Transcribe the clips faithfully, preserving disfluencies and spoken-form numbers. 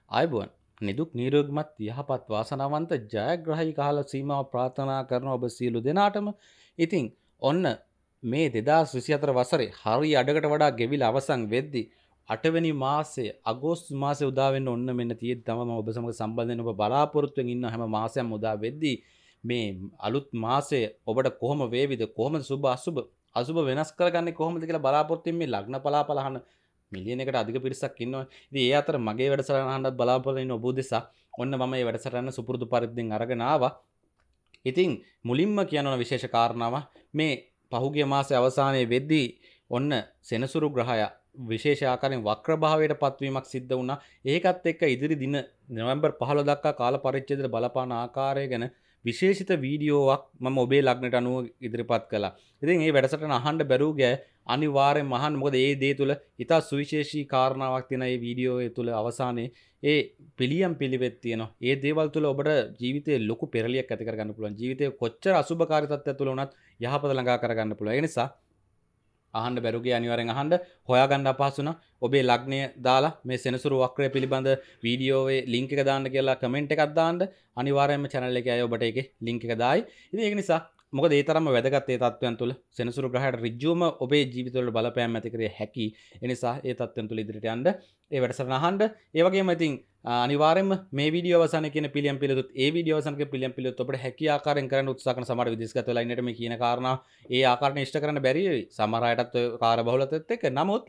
ආයුබෝවන් නිදුක් නිරෝගීමත් යහපත් වාසනාවන්ත ජයග්‍රහී කාල සීමාව ප්‍රාර්ථනා කරන ඔබ සියලු දෙනාටම ඉතින් ඔන්න මේ දෙදහස් විසිහතර වසරේ හරි අඩකට වඩා ගෙවිලා අවසන් වෙද්දී අටවෙනි මාසය අගෝස්තු මාසයේ උදා වෙන්න ඔන්න මෙන්න තියෙද්දි තමයි මම ඔබ සමග සම්බන්ධ වෙන්න ඔබ බලාපොරොත්තුෙන් ඉන්න හැම මාසයක්ම උදා වෙද්දී මේ අලුත් මාසය ඔබට කොහොම වේවිද කොහොමද සුබ අසුබ අසුබ වෙනස් කරගන්නේ කොහොමද කියලා බලාපොරොත්තුෙන් මේ ලග්න පලාපල අහන මිලියන එකට අධික පිරිසක් ඉන්නවා. ඉතින් ඒ අතර මගේ වැඩසටහන අහන්නත් බලාපොරොත්තු වෙන ඔබ උදෙසා ඔන්න මම මේ වැඩසටහන සුපුරුදු පරිද්දෙන් අරගෙන ආවා. ඉතින් මුලින්ම කියනවා විශේෂ කාරණාව මේ පහුගිය මාසයේ අවසානයේ වෙද්දී ඔන්න සෙනසුරු ග්‍රහය විශේෂ ආකාරයෙන් වක්‍ර භාවයට පත්වීමක් සිද්ධ වුණා. ඒකත් එක්ක ඉදිරි දින නොවැම්බර් පහළොව දක්වා කාල පරිච්ඡේදයට බලපාන ආකාරය ගැන විශේෂිත වීඩියෝවක් මම ඔබේ ලග්නට අනුව ඉදිරිපත් කළා. ඉතින් මේ වැඩසටහන අහන්න බැරුව ගිය අනිවාර්යෙන්ම අහන්න. මොකද මේ දේ තුල ඉතා සුවිශේෂී කාරණාවක් තියෙන මේ වීඩියෝ තුල අවසානයේ ඒ පිළියම් පිළිවෙත් තියෙනවා. ඒ දේවල් තුල ඔබට ජීවිතේ ලොකු පෙරලියක් ඇති කරගන්න පුළුවන්. ජීවිතේ කොච්චර අසුබකාරී තත්ත්වයක් තුල වුණත් යහපත ළඟා කරගන්න පුළුවන්. ඒ නිසා අහන්න බැරුගේ අනිවාර්යෙන් අහන්න. හොයාගන්න අපහසු නම් ඔබේ ලග්නය දාලා මේ සෙනසුරු වක්‍රය පිළිබඳ වීඩියෝවේ ලින්ක් එක දාන්න කියලා කමෙන්ට් එකක් දාන්න. අනිවාර්යයෙන්ම channel එකේ අය ඔබට ඒකේ ලින්ක් එක දායි. ඉතින් ඒක නිසා මොකද ඒ තරම්ම වැදගත් ඒ තත්ත්වයන් තුළ සෙනසුරු ග්‍රහයට ඍජුවම ඔබේ ජීවිතවල බලපෑම් ඇති කරිය හැකි. ඒ නිසා ඒ තත්ත්වයන් තුළ ඉදිරියට යන්න ඒ වැඩසටහන අහන්න. ඒ වගේම ඉතින් අනිවාර්යයෙන්ම මේ වීඩියෝ අවසානයේ කියන පිළියම් පිළිතුත් ඒ වීඩියෝ අවසානයේ පිළියම් පිළිතුත් ඔබට හැකි ආකාරයෙන් කරන්න උත්සාහ කරන සමහර විදේශගත වෙලා ඉන්නට මේ කියන කාරණා ඒ ආකාරයෙන් ඉෂ්ට කරන්න බැරි වෙයි. සමහර අයටත් ඔය කාර්යබහුලත්වයත් එක්ක. නමුත්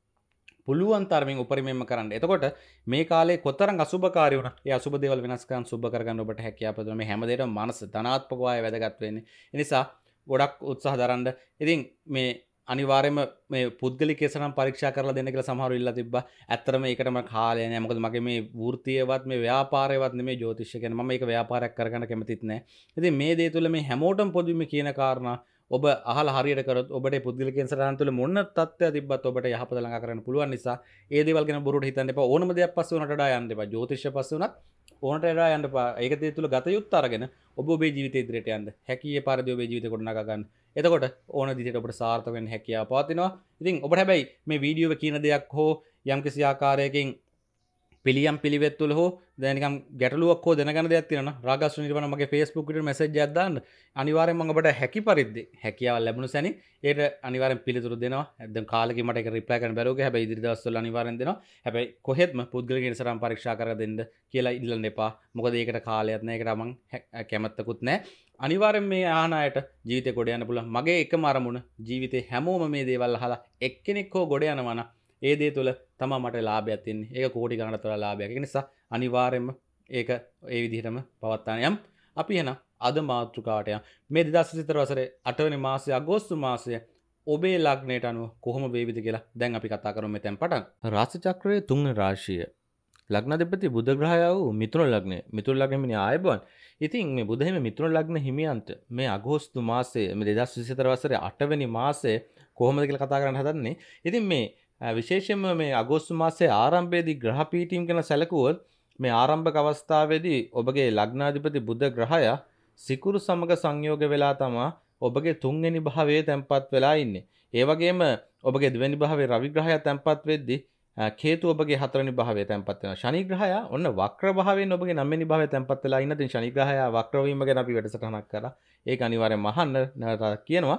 පුළුවන් තරමින් උපරිමයෙන්ම කරන්න. එතකොට මේ කාලේ කොතරම් අසුබකාරී වුණා. ඒ අසුබ දේවල් වෙනස් කරන් සුබ කරගන්න ඔබට හැකියාව ප්‍රදම මේ හැම දෙයකම මනස ධනාත්මකව ආය වැදගත් වෙන්නේ. ඒ නිසා ගොඩක් උත්සාහ දරන්න. ඉතින් මේ අනිවාර්යයෙන්ම මේ පුද්ගලික කෙසනම් පරීක්ෂා කරලා දෙන්න කියලා සමහරව ඉල්ලා තිබ්බා. ඇත්තටම ඒකටම කාලය නෑ. මොකද මගේ මේ වෘත්තීයවත් මේ ව්‍යාපාරයවත් නෙමෙයි ජ්‍යොතිෂය කියන්නේ. මම මේක ව්‍යාපාරයක් කරගන්න කැමතිත් නෑ. ඉතින් මේ දේ තුළ මේ හැමෝටම පොදුම කියන කාරණා ඔබ අහලා හරියට කරොත් ඔබට පුද්ගලික කෙසනම් තුළ මොන තත්ත්වයක් තිබ්බත් ඔබට යහපත ළඟා කරන්න පුළුවන් නිසා ඒ දේවල් ගැන බොරුවට හිතන්න එපා. ඕනම දෙයක් පස්සේ උනට වඩා යන්න එපා. ජ්‍යොතිෂය පස්සේ උනත් ඕනට වඩා යන්න එපා. ඒක දේ තුළ ගත යුත්තේ අරගෙන ඔබ ඔබේ ජීවිතය ඉදිරියට යන්න. හැකියේ පරිදි ඔබේ ජීවිතය ගොඩනගා ගන්න. එතකොට ඕන දිහට ඔබට සාර්ථක වෙන්න හැකියාව පවතිනවා. ඉතින් ඔබට හැබැයි මේ වීඩියෝවේ කියන දෙයක් හෝ යම්කිසි ආකාරයකින් පිළියම් පිළිවෙත් තුල හෝ දැන් නිකන් ගැටලුවක් හෝ දැනගන්න දෙයක් තියෙනවා නම් රාගස්තු නිර්වණ මගේ Facebook එකට මැසේජ් එකක් දාන්න. අනිවාර්යෙන් මම ඔබට හැකි පරිදි හැකියාව ලැබුණ සැනින් ඒට අනිවාර්යෙන් පිළිතුරු දෙනවා. දැන් කාලෙකින් මට ඒක රිප්ලයි කරන්න බැරුව ගියා. හැබැයි ඉදිරි දවස්වල අනිවාර්යෙන් දෙනවා. හැබැයි කොහෙත්ම පුද්ගලික ඉන්සරම් පරීක්ෂා කරලා දෙන්න කියලා ඉල්ලන්න එපා. මොකද ඒකට කාලයක් නැහැ. ඒකට මම කැමැත්තකුත් නැහැ. අනිවාර්යෙන් මේ ආහන අයට ජීවිතේ ගොඩ යන්න පුළුවන්. මගේ එකම අරමුණ ජීවිතේ හැමෝම මේ දේවල් අහලා එක්කෙනෙක් හෝ ගොඩ යනවා නම් ඒ දේ තුළ තමයි මට ලාභයක් තියෙන්නේ. ඒක කෝටි ගණනකට වඩා ලාභයක්. ඒ නිසා අනිවාර්යයෙන්ම ඒක ඒ විදිහටම පවත්වාගෙන යම්. අපි එහෙනම් අද මාතෘකාවට යමු. මේ දෙදහස් විසිහතර වසරේ අටවෙනි මාසයේ අගෝස්තු මාසයේ ඔබේ ලග්නයට අනුව කොහොම වේවිද කියලා දැන් අපි කතා කරමු මෙතෙන් පටන්. රාශි චක්‍රයේ තුන්වෙනි රාශිය. ලග්නාධිපති බුධ ග්‍රහය වූ මිථුන ලග්නය. මිථුන ලග්නෙන්නේ ආයබන්. ඉතින් මේ බුධ හිමි මිථුන ලග්න හිමියන්ට මේ අගෝස්තු මාසයේ මේ දෙදහස් විසිහතර වසරේ අටවෙනි මාසයේ කොහොමද කියලා කතා කරන්න හදන්නේ. ඉතින් මේ විශේෂයෙන්ම මේ අගෝස්තු මාසයේ ආරම්භයේදී ග්‍රහ පීඨීම් ගැන සැලකුවොත් මේ ආරම්භක අවස්ථාවේදී ඔබගේ ලග්නාධිපති බුධ ග්‍රහය සිකුරු සමග සංයෝග වෙලා තමයි ඔබගේ තුන්වෙනි භාවයේ තැන්පත් වෙලා ඉන්නේ. ඒ වගේම ඔබගේ දෙවෙනි භාවයේ රවි ග්‍රහය තැන්පත් වෙද්දී කේතු ඔබගේ හතරවෙනි භාවයේ තැන්පත් වෙනවා. ශනි ග්‍රහය ඔන්න වක්‍ර භාවයෙන් ඔබගේ නවවෙනි භාවයේ තැන්පත් වෙලා ඉන්න. ඉතින් ශනි ග්‍රහය වක්‍ර වීම ගැන අපි වැඩසටහනක් කරා. ඒක අනිවාර්යෙන්ම අහන්න නැවත කියනවා.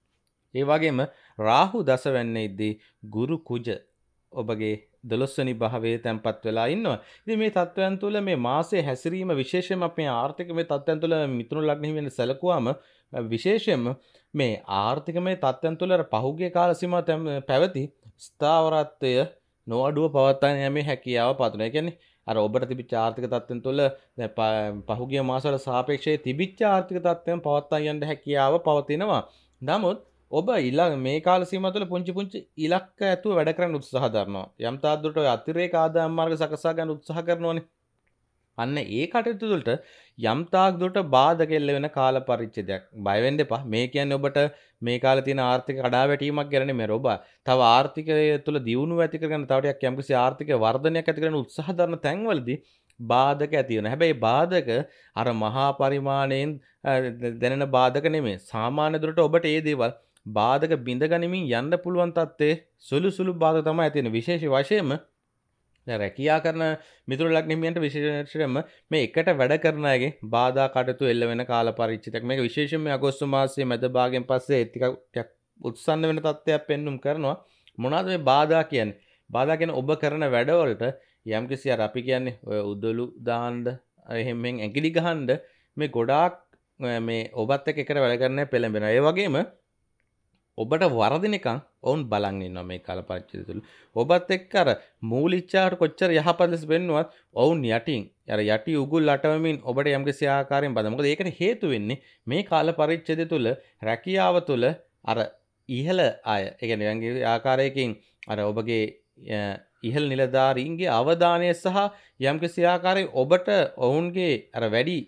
ඒ වගේම රාහු දස වෙන්නේදී ගුරු කුජ ඔබගේ දොළොස්වෙනි භාවයේ තැන්පත් වෙලා ඉන්නවා. ඉතින් මේ තත්වයන් තුළ මේ මාසයේ හැසිරීම විශේෂයෙන්ම අපේ ආර්ථික මේ තත්වයන් තුළ මිථුන ලග්න හිමියන් සැලකුවාම විශේෂයෙන්ම මේ ආර්ථිකමය තත්වයන් තුළ පහුගිය කාල සීමාව පැවති ස්ථාවරත්වය නොඅඩුව පවත්වාගෙන යෑමේ හැකියාව පතුන. ඒ කියන්නේ අර ඔබට තිබිච්ච ආර්ථික තත්ත්වෙන් තුළ පහුගිය මාසවල සාපේක්ෂව තිබිච්ච ආර්ථික තත්ත්වයන් පවත්වා යන්න හැකියාව පවතිනවා. නමුත් ඔබ ඊළඟ මේ කාල සීමාව තුළ පුංචි පුංචි ඉලක්ක ඇතුව වැඩ කරන්න උත්සාහ දරනවා. යම් තාක් දුරට ඔය අතිරේක ආදායම් මාර්ග සකසා ගන්න උත්සාහ කරනෝනේ. අන්න ඒ කටයුතු වලට යම් තාක් දුරට බාධක එල්ල වෙන කාල පරිච්ඡේදයක්. බය වෙන්න එපා. මේ කියන්නේ ඔබට මේ කාලේ තියෙන ආර්ථික කඩාවැටීමක් ගැන නෙමෙයි. ඔබ තව ආර්ථිකය තුළ දියුණුව ඇති කරගන්න තව ටිකක් යම්කිසි ආර්ථික වර්ධනයක් ඇති කරගන්න උත්සාහ දරන තැන්වලදී බාධක ඇති වෙනවා. හැබැයි බාධක අර මහා පරිමාණයෙන් දැනෙන බාධක නෙමෙයි. සාමාන්‍ය දුරට ඔබට මේ දේවල් බාධක බිඳ ගනිමින් යන්න පුළුවන් තත්ත්වයේ සුළු සුළු බාධක තමයි ඇති වෙන්නේ. විශේෂ වශයෙන්ම දැන් රැකියා කරන මිතුරු ලග්නෙමියන්ට විශේෂයෙන්ම මේ එකට වැඩ කරන අයගේ බාධා කටයුතු එල්ල වෙන කාල පරිච්ඡේදයක්. මේක විශේෂයෙන්ම අගෝස්තු මාසයේ මැද භාගයෙන් පස්සේ ටිකක් ටිකක් උත්සන්න වෙන තත්ත්වයක් පෙන්눔 කරනවා. මොනවද මේ බාධා කියන්නේ? බාධා කියන්නේ ඔබ කරන වැඩවලට යම්කිසි අර අපි කියන්නේ ඔය උදළු දාන්න එහෙම මෙන් ඇඟිලි ගහන්න මේ ගොඩාක් මේ ඔබත් එක්ක එකට වැඩ කරන්න පෙළඹෙනවා. ඒ වගේම ඔබට වරදිනකම් ඔවුන් බලන් ඉන්නවා මේ කාල පරිච්ඡේදය තුළ. ඔබත් එක්ක අර මූලිච්ඡාවට කොච්චර යහපත් ලෙස වෙන්නවත් ඔවුන් යටින් අර යටි උගුල් අටවමින් ඔබට යම්කිසි ආකාරයෙන් බඳ. මොකද ඒකට හේතු වෙන්නේ මේ කාල පරිච්ඡේදය තුළ රැකියාව තුළ අර ඉහළ අය, ඒ කියන්නේ යම්කිසි ආකාරයකින් අර ඔබගේ ඉහළ නිලධාරීන්ගේ අවධානය සහ යම්කිසි ආකාරයක ඔබට ඔවුන්ගේ අර වැඩි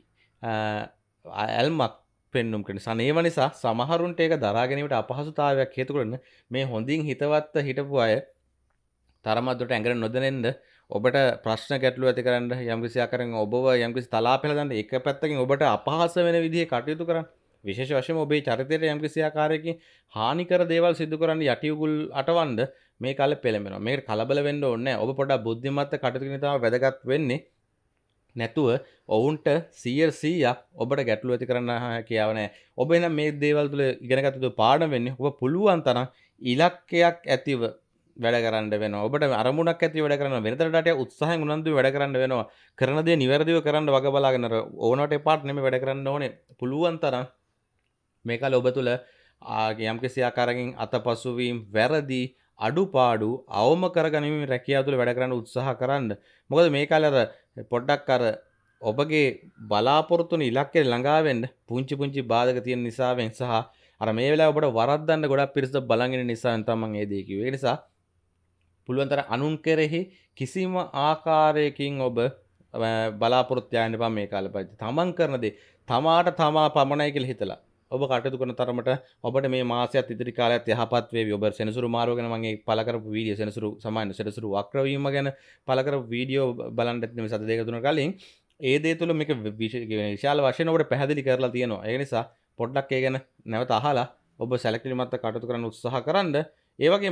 ඇල්මක් පෙන්눔 කරන සනේව නිසා සමහරුන්ට ඒක දරා ගැනීමට අපහසුතාවයක් හේතු කරන මේ හොඳින් හිතවත් හිටපු අය තරමක් දුරට ඇඟට නොදැනෙන්න ඔබට ප්‍රශ්න ගැටලු ඇති කරන්න යම්කිසි ආකාරයෙන් ඔබව යම්කිසි තලාපෙලා දාන්න එක පැත්තකින් ඔබට අපහාස වෙන විදිහේ කටයුතු කරන්න විශේෂ වශයෙන්ම ඔබේ චරිතයට යම්කිසි ආකාරයකින් හානිකර දේවල් සිදු කරන්න යටි උගුල් අටවන්න මේ කාලේ පෙළඹෙනවා. මේකට කලබල වෙන්න ඕනේ නැහැ. ඔබ පොඩ්ඩක් බුද්ධිමත්ව කටයුතු කරන තමයි වැදගත් වෙන්නේ. නැතුව ඔවුන්ට සීයට සීයක් ඔබට ගැටලු ඇති කරන්න හැකියාව නැහැ. ඔබ එනම් මේ දේවල් තුළ ඉගෙනගත්ත දේ පාඩම වෙන්නේ ඔබ පුළුවන් තරම් ඉලක්කයක් ඇතිව වැඩ කරන්න වෙනවා. ඔබට අරමුණක් ඇතිව වැඩ කරන්න වෙනතරට උත්සාහයෙන් උනන්දුවෙන් වැඩ කරන්න වෙනවා. කරන දේ නිවැරදිව කරන්න වග බලාගෙන ඕනවට එපාට නෙමෙයි වැඩ කරන්න ඕනේ. පුළුවන් තරම් මේක ඔබ තුළ යම්කිසි ආකාරයකින් අතපසු වීම වැරදි අඩුපාඩු අවම කරගනිමින් රැකියාව තුළ වැඩ කරන්න උත්සාහ කරන්න. මොකද මේ කාලේ අර පොඩ්ඩක් අර ඔබගේ බලාපොරොත්තුන ඉලක්කයට ළඟා වෙන්න පුංචි පුංචි බාධක තියෙන නිසාවෙන් සහ අර මේ වෙලාවේ ඔබට වරද්දන්න ගොඩක් පිරිස බලන් ඉන්න නිසාවෙන් තමයි මම මේ දේ කිව්වේ. ඒ නිසා පුළුවන් තරම් අනුන් කෙරෙහි කිසිම ආකාරයකින් ඔබ බලාපොරොත්තු යන්න එපා මේ කාලේ පරිදි. තමන් කරන දේ තමාට තමා පමණයි කියලා හිතලා ඔබ කටයුතු කරන තරමට ඔබට මේ මාසයත් ඉදිරි කාලයත් යහපත් වේවි. ඔබ සෙනසුරු මාරුව ගැන මම ඒ පළ කරපු වීඩියෝ සෙනසුරු සමාන සෙනසුරු වක්‍ර වීම ගැන පළ කරපු වීඩියෝ බලන්න ඇති මේ සත දෙක තුන කලින් ඒ දේ තුල මේක විශාල වශයෙන් ඔබට පැහැදිලි කරලා තියෙනවා. ඒ නිසා පොඩ්ඩක් ඒ ගැන නැවත අහලා ඔබ සැලකිලිමත්ව කටයුතු කරන්න උත්සාහ කරන්න. ඒ වගේම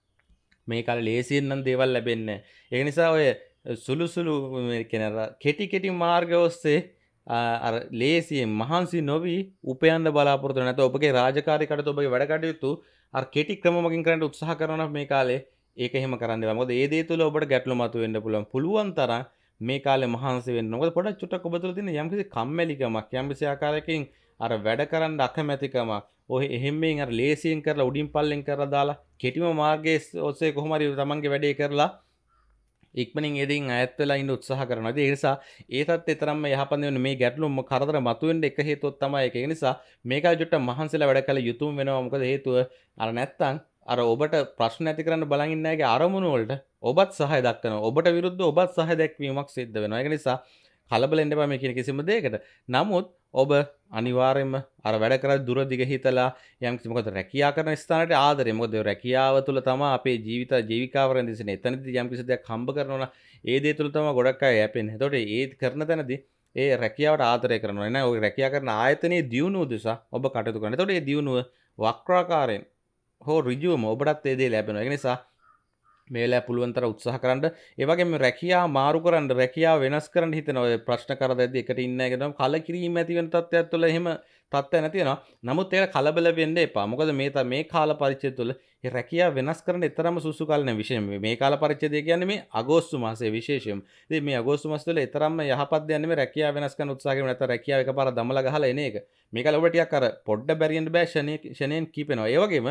මේ කාලේ ලේසියෙන් නම් දේවල් ලැබෙන්නේ නැහැ. ඒ නිසා ඔය සුළු සුළු මේ කියන කෙටි කෙටි මාර්ග ඔස්සේ අර ලේසියෙන් මහන්සි නොවි උපයන්න බලාපොරොත්තු වෙන නැත්නම් ඔබගේ රාජකාරී කටයුතු ඔබගේ වැඩ කටයුතු අර කෙටි ක්‍රමමකින් කරන්න උත්සාහ කරනවා මේ කාලේ ඒක එහෙම කරන්න එපා. මොකද ඒ දේ තුළ ඔබට ගැටලු මතුවෙන්න පුළුවන්. පුළුවන් තරම් මේ කාලේ මහන්සි වෙන්න. මොකද පොඩක් චුට්ටක් ඔබ තුළ තියෙන යම්කිසි කම්මැලිකමක් යම්කිසි ආකාරයකින් අර වැඩ කරන්න අකමැතිකමක් ඔය එහෙම්මෙන් අර ලේසියෙන් කරලා උඩින් පල්ලෙන් කරලා දාලා කෙටිම මාර්ගයේ ඔස්සේ කොහොම හරි තමන්ගේ වැඩේ කරලා ඉක්මනින් එදින් ඈත් වෙලා ඉන්න උත්සාහ කරනවා. ඒ නිසා ඒ තත්ත්වය තරම්ම යහපත් වෙන මේ ගැටලු කරදර මතුවෙන්න එක හේතුවක් තමයි ඒක. ඒ නිසා මේකයි ජොට්ට මහන්සිලා වැඩ කළ යුතුම වෙනවා. මොකද හේතුව අර නැත්තම් අර ඔබට ප්‍රශ්න ඇති කරන්න බලන් ඉන්න අයගේ අරමුණු වලට ඔබත් සහාය දක්වනවා. ඔබට විරුද්ධව ඔබත් සහාය දැක්වීමක් සිද්ධ වෙනවා. ඒක නිසා කලබල වෙන්න එපා මේ කියන කිසිම දෙයකට. නමුත් ඔබ අනිවාර්යයෙන්ම අර වැඩ කරලා දුර දිග හිතලා යම්කිසි මොකද රැකියාව කරන ස්ථානට ආදරේ. මොකද රැකියාව තුළ තමයි අපේ ජීවිත ජීවිකාව රැඳෙන්නේ. එතනදී යම්කිසි දෙයක් හම්බ කරනවා නම් ඒ දේ තුළ තමයි ගොඩක් අය යැපෙන්නේ. එතකොට ඒ කරන තැනදී ඒ රැකියාවට ආදරය කරනවා. නේද? ඔය රැකියාව කරන ආයතනයේ දියුණුව දිසා ඔබ කටයුතු කරනවා. එතකොට මේ දියුණුව වක්‍රාකාරයෙන් හෝ ඍජුවම ඔබටත් ඒ දේ ලැබෙනවා. ඒ නිසා මේ වෙලාව පුළුවන් තරම් උත්සාහ කරන්න. ඒ වගේම රැකියාව මාරු කරන්න, රැකියාව වෙනස් කරන්න හිතන ඔය ප්‍රශ්න කරදැද්දි එකට ඉන්න එක නම් කලකිරීම ඇති වෙන තත්ත්වයක් තුළ එහෙම තත්ත්වයක් නැති වෙනවා. නමුත් ඒක කලබල වෙන්න එපා. මොකද මේ මේ කාල පරිච්ඡේදය තුළ මේ රැකියාව වෙනස් කරන්න තරම සුසු කාල නෙවෙයි. විශේෂයෙන් මේ කාල පරිච්ඡේදය කියන්නේ මේ අගෝස්තු මාසයේ විශේෂයෙන්. ඉතින් මේ අගෝස්තු මාසය තුළ තරම්ම යහපත් දෙයක් නෙවෙයි රැකියාව වෙනස් කරන්න උත්සාහ කරන නැත්නම් රැකියාව එකපාර දමලා ගහලා එන එක. මේක ඔබ ටිකක් අර පොඩ්ඩ බැරිෙන්න බෑ ෂණයෙන් කීපෙනවා. ඒ වගේම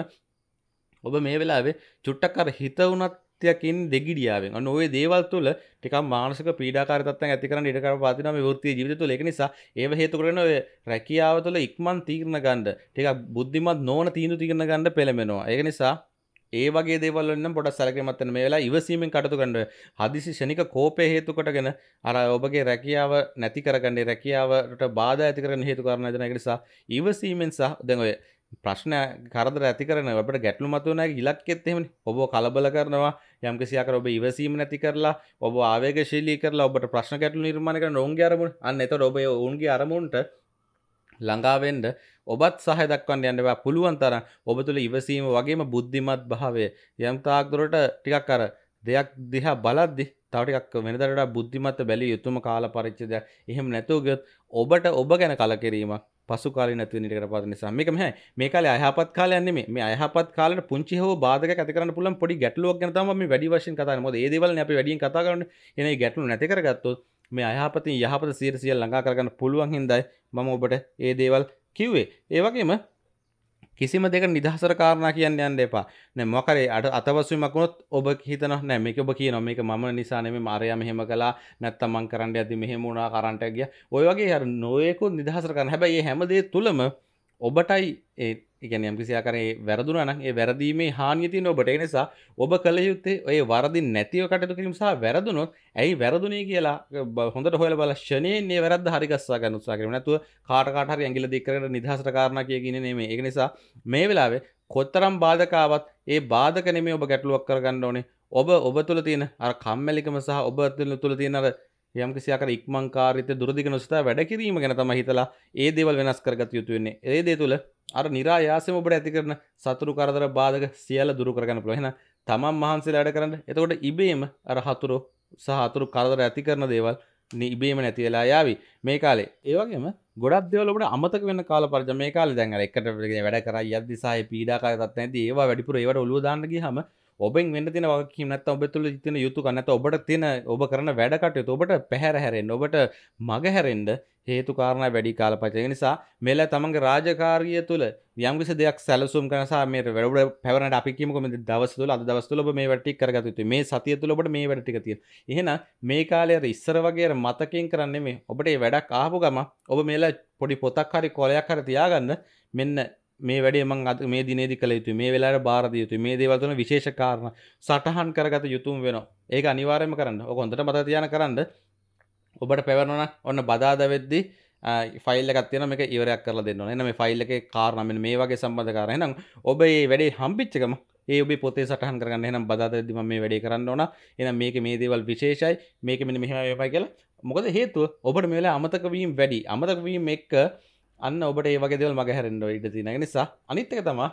ඔබ මේ වෙලාවේ චුට්ටක් අර හිත උනත් යකින් දෙගිඩියාවෙන් අන්න ඔය දේවල් තුළ ටිකක් මානසික පීඩාකාරී තත්ත්වයන් ඇති කරන්න ඉඩ කර පවතිනවා මේ වෘත්තීය ජීවිතය තුළ. ඒක නිසා ඒව හේතු කරගෙන ඔය රැකියාව තුළ ඉක්මන් තීරණ ගන්න ටිකක් බුද්ධිමත් නොවන තීන්දුව තීරණ ගන්න පෙළඹෙනවා. ඒක නිසා ඒ වගේ දේවල් වලින් නම් පොඩක් සැලකිලිමත් වෙන්න මේ වෙලාව ඉවසීමෙන් කටයුතු කරන්න. හදිසි ශනික කෝපය හේතු කොටගෙන අර ඔබගේ රැකියාව නැති කරගන්න රැකියාවට බාධා ඇති කරන හේතු කාරණා දෙන. ඒක නිසා ඉවසීමෙන් සහ දැන් ඔය ප්‍රශ්න කරදර ඇති කරන අපිට ගැටලු මතුවන අය ඉලක්කෙත් එහෙමනේ. ඔබ කලබල කරනවා යම්කිසි ආකාර ඔබ ඉවසීම නැති කරලා ඔබ ආවේගශීලී කරලා ඔබට ප්‍රශ්න ගැටලු නිර්මාණය කරන ඔවුන්ගේ අරමුණ. අන්න එතකොට ඔබ ඒ ඔවුන්ගේ අරමුණට ළඟා වෙන්න ඔබත් සහාය දක්වන්න යන්න බෑ. පුළුවන් තරම් ඔබ තුළ ඉවසීම වගේම බුද්ධිමත් භාවය යම් තාක් දුරට ටිකක් අර දෙයක් දිහා බලද්දි තව ටිකක් වෙනදාට වඩා බුද්ධිමත්ව බැලිය යුතුම කාල පරිච්ඡේදයක්. එහෙම නැතුව ගියොත් ඔබට ඔබ ගැන කලකිරීමක් පසු කාලේ නැති වෙන ඉඩකට පාත නිසා මේක මෙහේ මේ කාලේ අයහපත් කාලයක් නෙමෙයි. මේ අයහපත් කාලේට පුංචි හෝ බාධකයක් ඇති කරන්න පුළුවන් පොඩි ගැටලුවක් ගැන තමයි මේ වැඩි වශයෙන් කතා කරන්නේ. මොකද ඒ දේවල්නේ අපි වැඩියෙන් කතා කරන්නේ. එනේ මේ ගැටලු නැති කරගත්තොත් මේ අයහපතින් යහපත සියයට සියයක් ළඟා කරගන්න පුළුවන් හින්දායි මම ඔබට මේ දේවල් කිව්වේ. ඒ වගේම කිසිම දෙයකට නිදහසට කාරණා කියන්න යන්න එපා. නෑ මොකක් හරි අතවසුමක් වුණොත් ඔබ හිතනවා නෑ මේක ඔබ කියනවා මේක මම නිසා නෙමෙයි මාරයා මෙහෙම කළා නැත්තම් මං කරන්න යද්දි මෙහෙම වුණා කරන්ට් එක ගියා. ඔය වගේ අර නොයෙකුත් නිදහසට කරන්න. හැබැයි මේ හැම දේ තුලම ඔබටයි ඒ කියන්නේ යම්කිසි ආකාරයේ වැරදුනා නම් ඒ වැරදීමේ හානිය තියෙන ඔබට. ඒ නිසා ඔබ කල යුත්තේ ඔය වරදින් නැතිව කටයුතු කිරීම සහ වැරදුනොත් ඇයි වැරදුනේ කියලා හොඳට හොයලා බලලා ෂණයෙන් මේ වැරද්ද හරි ගස්සා ගන්න උත්සාහ කරනවා. නැතුව කාට කාට හරි ඇඟිල්ල දික් කරගෙන නිදහසට කාරණා කිය කිනේ නෙමෙයි. ඒක නිසා මේ වෙලාවේ කොතරම් බාධක ආවත් ඒ බාධක නෙමෙයි ඔබ ගැටලුවක් කරගන්න ඕනේ. ඔබ ඔබ තුල තියෙන අර කම්මැලිකම සහ ඔබ තුල තියෙන අර යම් කිසි ආකාර ඉක්මන්කාරීත්වය දුරදිග නොසිතා වැඩ කිරීම ගැන තමයි හිතලා ඒ දේවල් වෙනස් කරගත යුතු වෙන්නේ. ඒ දේ තුල අර નિરાයාසයෙන් ඔබට ඇති කරන සතුරු කරදර බාධක සියල්ල දුරු කරගන්න පුළුවන්. එහෙනම් තමන් මහන්සිලා වැඩ කරන්න. එතකොට ඉබේම අර හතුරු සහ හතුරු කරදර ඇති කරන දේවල් ඉබේම නැති වෙලා යාවි මේ කාලේ. ඒ වගේම ගොඩක් දේවල් ඔබට අමතක වෙන කාල පරිජ්ජ මේ කාලේ දැන් අර එකට වැඩ කරා යද්දි සහ ඒ පීඩාකාරී තත්ත්වයන්දී ඒවා වැඩිපුර ඒවට ඔළුව දාන්න ගියාම ඔබෙන් වෙන්න තියෙන වගකීම් නැත්නම් ඔබ තුළ තියෙන යුතුයකම් නැත්නම් ඔබට තියෙන ඔබ කරන වැඩ කටයුතු ඔබට පැහැර හැරෙන්න ඔබට මග හැරෙන්න හේතු කාරණා වැඩි කාලපරිච්ඡේදය. ඒ නිසා මෙල තමන්ගේ රාජකාරිය තුළ යම්කිසි දෙයක් සැලසුම් කරන සහ මේ වැඩ පැවරනට අපි කියමුකෝ මේ දවස් තුළ අද දවස් තුළ ඔබ මේ වැඩ ටික කරගත යුතුයි. මේ සතිය තුළ ඔබට මේ වැඩ ටික තියෙන. එහෙනම් මේ කාලේ අර ඉස්සර වගේ අර මතකයෙන් කරන්නේ නෙමෙයි. ඔබට මේ වැඩක් ආපු ගම ඔබ මේල පොඩි පොතක් හරි කොලයක් හරි තියාගන්න මෙන්න මේ වැඩේ මං අද මේ දිනේදී කළ යුතුයි මේ වෙලාවට බාර දිය යුතුයි මේ දේවල් තුන විශේෂ කාරණා සටහන් කරගත යුතුම වෙනවා. ඒක අනිවාර්යයෙන්ම කරන්න. ඔක හොඳට මතක තියාගෙන කරන්න. ඔබට පැවරනවා නම් ඔන්න බදාදා වෙද්දී ෆයිල් එකක් තියෙනවා මේක ඉවරයක් කරලා දෙන්න ඕනේ. එහෙනම් මේ ෆයිල් එකේ කාරණා මෙන්න මේ වගේ සම්බන්ධ කාරණා. එහෙනම් ඔබ මේ වැඩේ හම්බෙච්ච ගම ඒ ඔබේ පොතේ සටහන් කරගන්න. එහෙනම් බදාදා වෙද්දී මම මේ වැඩේ කරන්න ඕන. එහෙනම් මේකේ මේ දේවල් විශේෂයි. මේක මෙන්න මෙහෙමයි වෙපයි කියලා. මොකද හේතුව ඔබට මේ වෙලාවේ අමතක වීම වැඩි. අමතක වීම එක්ක අන්න ඔබට ඒ වගේ දේවල් මග හැරෙන්න ඉඩ තියෙන. ඒ නිසා අනිත් එක තමයි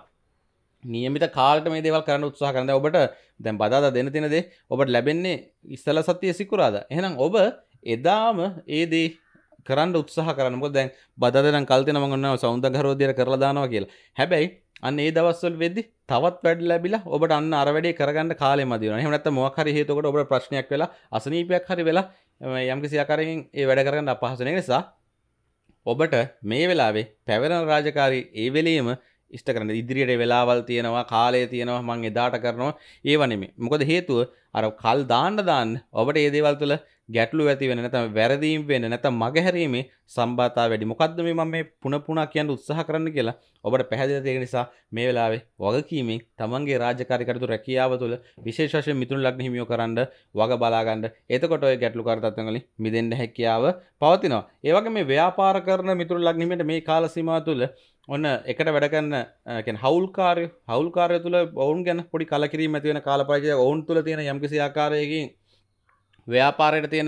නියමිත කාලෙට මේ දේවල් කරන්න උත්සාහ කරන. දැන් ඔබට දැන් බදාදා දෙන්න තියෙන දේ ඔබට ලැබෙන්නේ ඉස්සලා සතියේ සිකුරාදා. එහෙනම් ඔබ එදාම ඒ දේ කරන්න උත්සාහ කරන්න. මොකද දැන් බදාදා නම් කල් තියෙනවා මම ඔන්න සෞන්දර්යහරෝදියට කරලා දානවා කියලා. හැබැයි අන්න ඒ දවස්වල වෙද්දි තවත් වැඩ ලැබිලා ඔබට අන්න අර වැඩේ කරගන්න කාලෙ මදි වෙනවා. එහෙම නැත්නම් මොකක් හරි හේතුවකට ඔබට ප්‍රශ්නයක් වෙලා අසනීපයක් හරි වෙලා යම්කිසි ආකාරයකින් ඒ වැඩ කරගන්න අපහසු වෙන නිසා ඔබට මේ වෙලාවේ පැවරෙන රාජකාරී ඒ වෙලෙම ඉෂ්ට කරන්න. ඉදිරියට වෙලාවල් තියෙනවා කාලය තියෙනවා මං එදාට කරනවා ඒව නෙමෙයි. මොකද හේතුව අර කල් දාන්න දාන්න ඔබට මේ දේවල් තුළ ගැටලු ඇති වෙන නැත්නම් වැරදීම් වෙන නැත්නම් මගහැරීමේ සම්භාවිතතාවය වැඩි. මොකද්ද මේ මම මේ පුන පුනා කියන්න උත්සාහ කරන්න කියලා ඔබට පැහැදිලි තියෙන නිසා මේ වෙලාවේ වගකීමෙන් තමන්ගේ රාජකාරී කටයුතු රැකියාව තුළ විශේෂ වශයෙන් මිතුරු ලග්න හිමියෝ කරන්න වග බලා ගන්න. එතකොට ඔය ගැටලුකාරී තත්ත්වයන් වලින් මිදෙන්න හැකියාව පවතිනවා. ඒ වගේ මේ ව්‍යාපාර කරන මිතුරු ලග්න හිමියන්ට මේ කාල සීමාව තුළ ඔන්න එකට වැඩ කරන කියන්නේ හවුල්කාරයෝ හවුල්කාරයෝ තුළ ඔවුන් ගැන පොඩි කලකිරීම ඇති වෙන කාල පරිච්ඡේදය ඔවුන් තුළ තියෙන යම්කිසි ආකාරයකින් ව්‍යාපාරයට තියෙන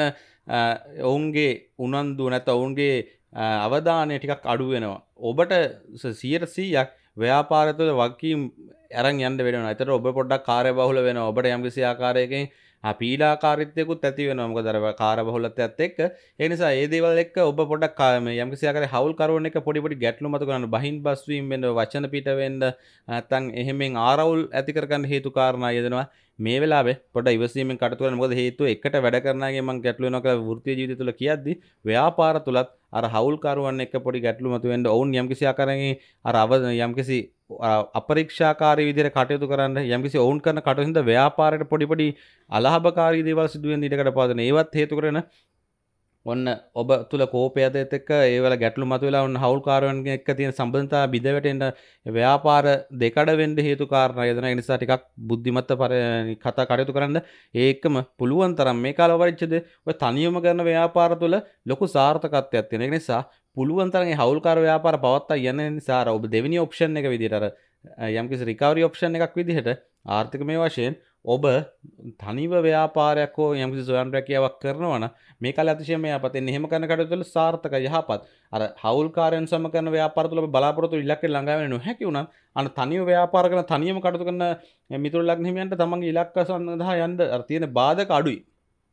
ඔවුන්ගේ උනන්දු නැත්නම් ඔවුන්ගේ අවධානය ටිකක් අඩු වෙනවා. ඔබට සියයට සීයක් ව්‍යාපාරය තුළ වගකීම් අරන් යන්න වෙනවා. ඒතර ඔබ පොඩ්ඩක් කාර්යබහුල වෙනවා. ඔබට යම්කිසි ආකාරයකින් පීඩාකාරීත්වයකුත් ඇති වෙනවා. මොකද අර කාර්යබහුලත්වයත් එක්ක ඒ නිසා ඒ දේවල් එක්ක ඔබ පොඩ්ඩක් යම්කිසි ආකාරයේ හවුල් කරුවන් එක්ක පොඩි පොඩි ගැටලු මත කරන බහින් බස් වීම වෙන වචන පිට වෙන්න නැත්නම් එහෙමෙන් ආරවුල් ඇති කරගන්න හේතු කාරණා යෙදෙනවා. මේ වෙලාවේ පොඩ්ඩක් ඉවසීමෙන් කටයුතු කරන්න. මොකද හේතුව එකට වැඩ කරන අයගේ මම ගැටලු වෙනවා කියලා වෘත්තීය ජීවිතය තුළ කියද්දි ව්‍යාපාර තුලත් අර හවුල් කරුවන් එක්ක පොඩි ගැටලු මත වෙන්න ඔවුන් යම්කිසි ආකාරයෙන් අර අව යම්කිසි අපරීක්ෂාකාරී විදිහට කටයුතු කරන්න යම්කිසි ඔවුන් කරන කටයුතු හින්දා ව්‍යාපාරයට පොඩි පොඩි අලාභකාරී දේවල් සිදු වෙන ඉඩකට පාදන. ඒවත් හේතු කරගෙන ඔන්න ඔබ තුල කෝපයද එක්ක ඒ වල ගැටලු මතුවලා ඔන්න හවුල්කාරයන් එක්ක තියෙන සම්බන්ධතාව බිඳ වැටෙන්න ව්‍යාපාර දෙකඩ වෙන්න හේතු කාරණා යදන. ඒ නිසා ටිකක් බුද්ධිමත්ව කතා කටයුතු කරන්න. ඒකම පුළුවන් තරම් මේ කාල පරිච්ඡේදයේ ඔය තනියම කරන ව්‍යාපාර තුල ලොකු සාර්ථකත්වයක් තියෙන. ඒ නිසා පුළුවන් තරම් මේ හවුල්කාර ව්‍යාපාර පවත්වා යන නිසා ඔබ දෙවෙනි ඔප්ෂන් එක විදිහට අර යම්කිසි රිකවරි ඔප්ෂන් එකක් විදිහට ආර්ථික මේ වශයෙන් ඔබ තනිව ව්‍යාපාරයක් හෝ යම්කිසි සොයන් රැකියාවක් කරනවා නම් මේ කාලේ අතිශයම යහපත්. එන්නේ එහෙම කරන කටයුතු වල සාර්ථක යහපත්. අර හවුල්කාරයන් සම කරන ව්‍යාපාර තුල ඔබ බලාපොරොත්තු ඉලක්කයට ළඟා වෙන්න නොහැකි වුණත් අන තනිව ව්‍යාපාර කරන තනියම කටයුතු කරන මිතුරු ලග්න හිමියන්ට තමන්ගේ ඉලක්ක සඳහා යන්න අර තියෙන බාධක අඩුයි.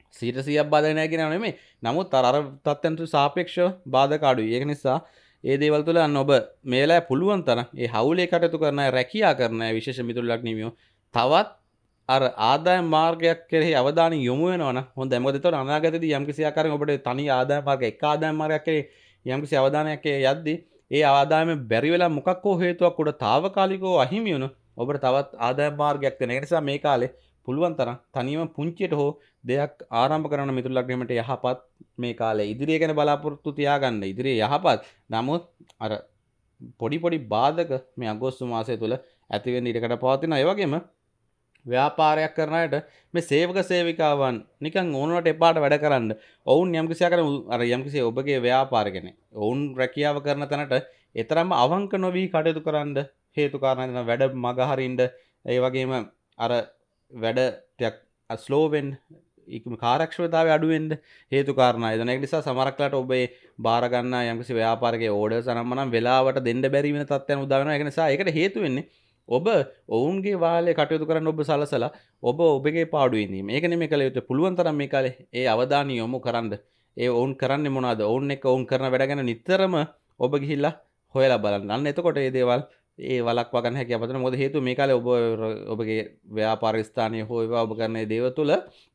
සීයට සීයක් බාධක නැහැ කියනව නෙමෙයි. නමුත් අර අර තත්ත්වයන්ට සාපේක්ෂව බාධක අඩුයි. ඒක නිසා ඒ දේවල් තුළ අන්න ඔබ මේ වෙලාවේ පුළුවන් තරම් ඒ හවුලේ කටයුතු කරන අය, රැකියා කරන අය, විශේෂ මිතුරු ලග්නිමියෝ තවත් අර ආදායම් මාර්ගයක් කෙරෙහි අවධානය යොමු වෙනවා නම් හොඳයි. මොකද එතකොට අනාගතයේදී යම්කිසි ආකාරයෙන් ඔබට තනි ආදායම් මාර්ග එක ආදායම් මාර්ගයක් කෙරෙහි යම්කිසි අවධානයක් යද්දී ඒ ආදායම බැරි වෙලා මොකක් හෝ හේතුවක් උඩ తాවකාලිකව අහිමි වුණොත් ඔබට තවත් ආදායම් මාර්ගයක් තියෙන. ඒ නිසා මේ කාලේ පුළුවන් තරම් තනියම පුංචියට හෝ දෙයක් ආරම්භ කරන මිතුරු ලග්නෙට යහපත් මේ කාලේ ඉදිරිය ගැන බලාපොරොත්තු තියාගන්න. ඉදිරිය යහපත්. නමුත් අර පොඩි පොඩි බාධක මේ අගෝස්තු මාසය තුල ඇති වෙන්න ඉඩකඩ පවතිනවා. ඒ වගේම ව්‍යාපාරයක් කරන අයට මේ සේවක සේවිකාවන් නිකන් ඕනකට එපාට වැඩ කරන්න. ඔවුන් යම්කිසි ආකාරයෙන් අර යම්කිසි ඔබගේ ව්‍යාපාර කියන්නේ ඔවුන් රැකියාව කරන තැනට ඒතරම්ම අවංක නොවි කටයුතු කරන්න හේතු කාරණා දෙනවා. වැඩ මග හරින්න ඒ වගේම අර වැඩ ටිකක් ස්ලෝ වෙන්න කාර්යක්ෂමතාවය අඩු වෙන්න හේතු කාරණා එදෙන. ඒක නිසා සමහරක් වෙලාවට ඔබේ බාර ගන්න යම්කිසි ව්‍යාපාරිකයේ ඕඩර්ස් අනම්මනම් වෙලාවට දෙන්න බැරි වෙන තත්ත්වයන් උදා වෙනවා. ඒක නිසා ඒකට හේතු වෙන්නේ ඔබ ඔවුන්ගේ වාලේ කටයුතු කරන්න ඔබ සලසලා ඔබ ඔබගේ පාඩු විඳීම. ඒක නෙමෙයි කළ යුත්තේ. පුළුවන් තරම් මේ කාලේ ඒ අවධානය යොමු කරන්න. ඒ ඔවුන් කරන්නේ මොනවද? ඔවුන් එක්ක ඔවුන් කරන වැඩ ගැන නිතරම ඔබ ගිහිල්ලා හොයලා බලන්න. අන්න එතකොට මේ දේවල් ඒ වලක්වා ගන්න හැකියාව තියෙනවා. මොකද හේතුව මේ කාලේ ඔබ ඔබගේ ව්‍යාපාර ස්ථානයේ හෝ ඒවා ඔබ කරන දේව තුළ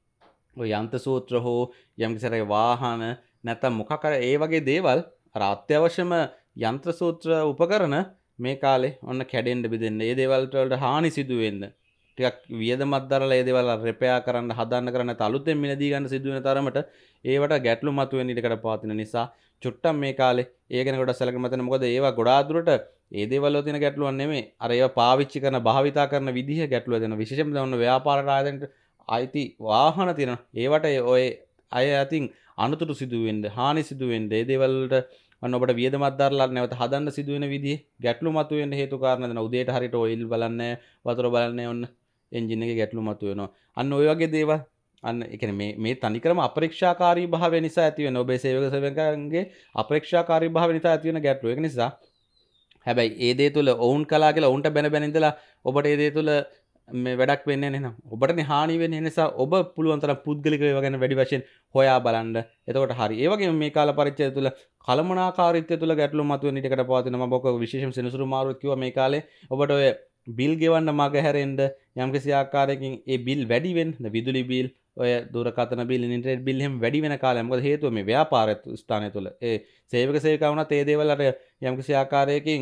ඔය යන්ත්‍ර සූත්‍ර හෝ යම්කිසි වාහන නැත්නම් මොකක් හරි ඒ වගේ දේවල් අර අත්‍යවශ්‍යම යන්ත්‍ර සූත්‍ර උපකරණ මේ කාලේ ඔන්න කැඩෙන්න බෙදෙන්න. ඒ දේවල් වලට හානි සිදු වෙන්න. ටිකක් වියදමක් දරලා ඒ දේවල් රෙපෙයා කරන්න හදන්න කරන්න නැත්නම් අලුතෙන් මිලදී ගන්න සිදු වෙන තරමට ඒවට ගැටලු මතුවෙන්න ඉඩකට පවතින නිසා චුට්ටක් මේ කාලේ ඒ ගැන ගොඩක් සැලකීමක් තියෙනවා. මොකද ඒවා ගොඩාක් දුරට ඒ දේවල් වල තියෙන ගැටලුවක් නෙමෙයි. අර ඒවා පාවිච්චි කරන භාවිතා කරන විදිහ ගැටලුවක් දෙනවා. විශේෂයෙන්ම දැන් ව්‍යාපාර ආයතනට අයිති වාහන තියෙනවා. ඒවට ඔය අය අතින් අනුතුරු සිදු වෙන්න, හානි සිදු වෙන්න, ඒ දේවල් වලට අන්න ඔබට වියදමක් දරලා නැවත හදන්න සිදු වෙන විදිහේ ගැටලු මතුවෙන්න හේතු කාරණා දෙනවා. උදේට හරියට ඔයිල් බලන්නේ, වතුර බලන්නේ, ඔන්න එන්ජින් එකේ ගැටලු මතුවෙනවා. අන්න ඔය වගේ දේවල් අන්න ඒ කියන්නේ මේ මේ තනිකරම අපරීක්ෂාකාරී භාවය නිසා ඇති වෙන ඔබේ සේවක සේවකයන්ගේ අපරීක්ෂාකාරී භාවය නිසා ඇති වෙන ගැටලු. ඒක නිසා හැබැයි ඒ දේ තුල ඔවුන් කලා කියලා ඔවුන්ට බැන බැන ඉඳලා ඔබට ඒ දේ තුල මේ වැඩක් වෙන්නේ නැහැ නේද? ඔබටනේ හානි වෙන්නේ. ඒ නිසා ඔබ පුළුවන් තරම් පුද්ගලිකව ඒවා ගැන වැඩි වශයෙන් හොයා බලන්න. එතකොට හරි. ඒ වගේම මේ කාල පරිච්ඡේදය තුල කලමනාකාරීත්වය තුල ගැටලු මතුවෙන ඉඩකට පවතින මම ඔක විශේෂම සෙනසුරු මාරුවක් කිව්වා මේ කාලේ ඔබට ඔය බිල් ගෙවන්න මග හැරෙන්න යම්කිසි ආකාරයකින් ඒ බිල් වැඩි වෙන්න විදුලි බිල් ඔය දුරකථන බිල් ඉන්ටර්නෙට් බිල් එහෙම වැඩි වෙන කාලය. මොකද හේතුව මේ ව්‍යාපාර ස්ථානය තුල ඒ සේවක සේවිකාවුණත් ඒ දේවල් අර යම්කිසි ආකාරයකින්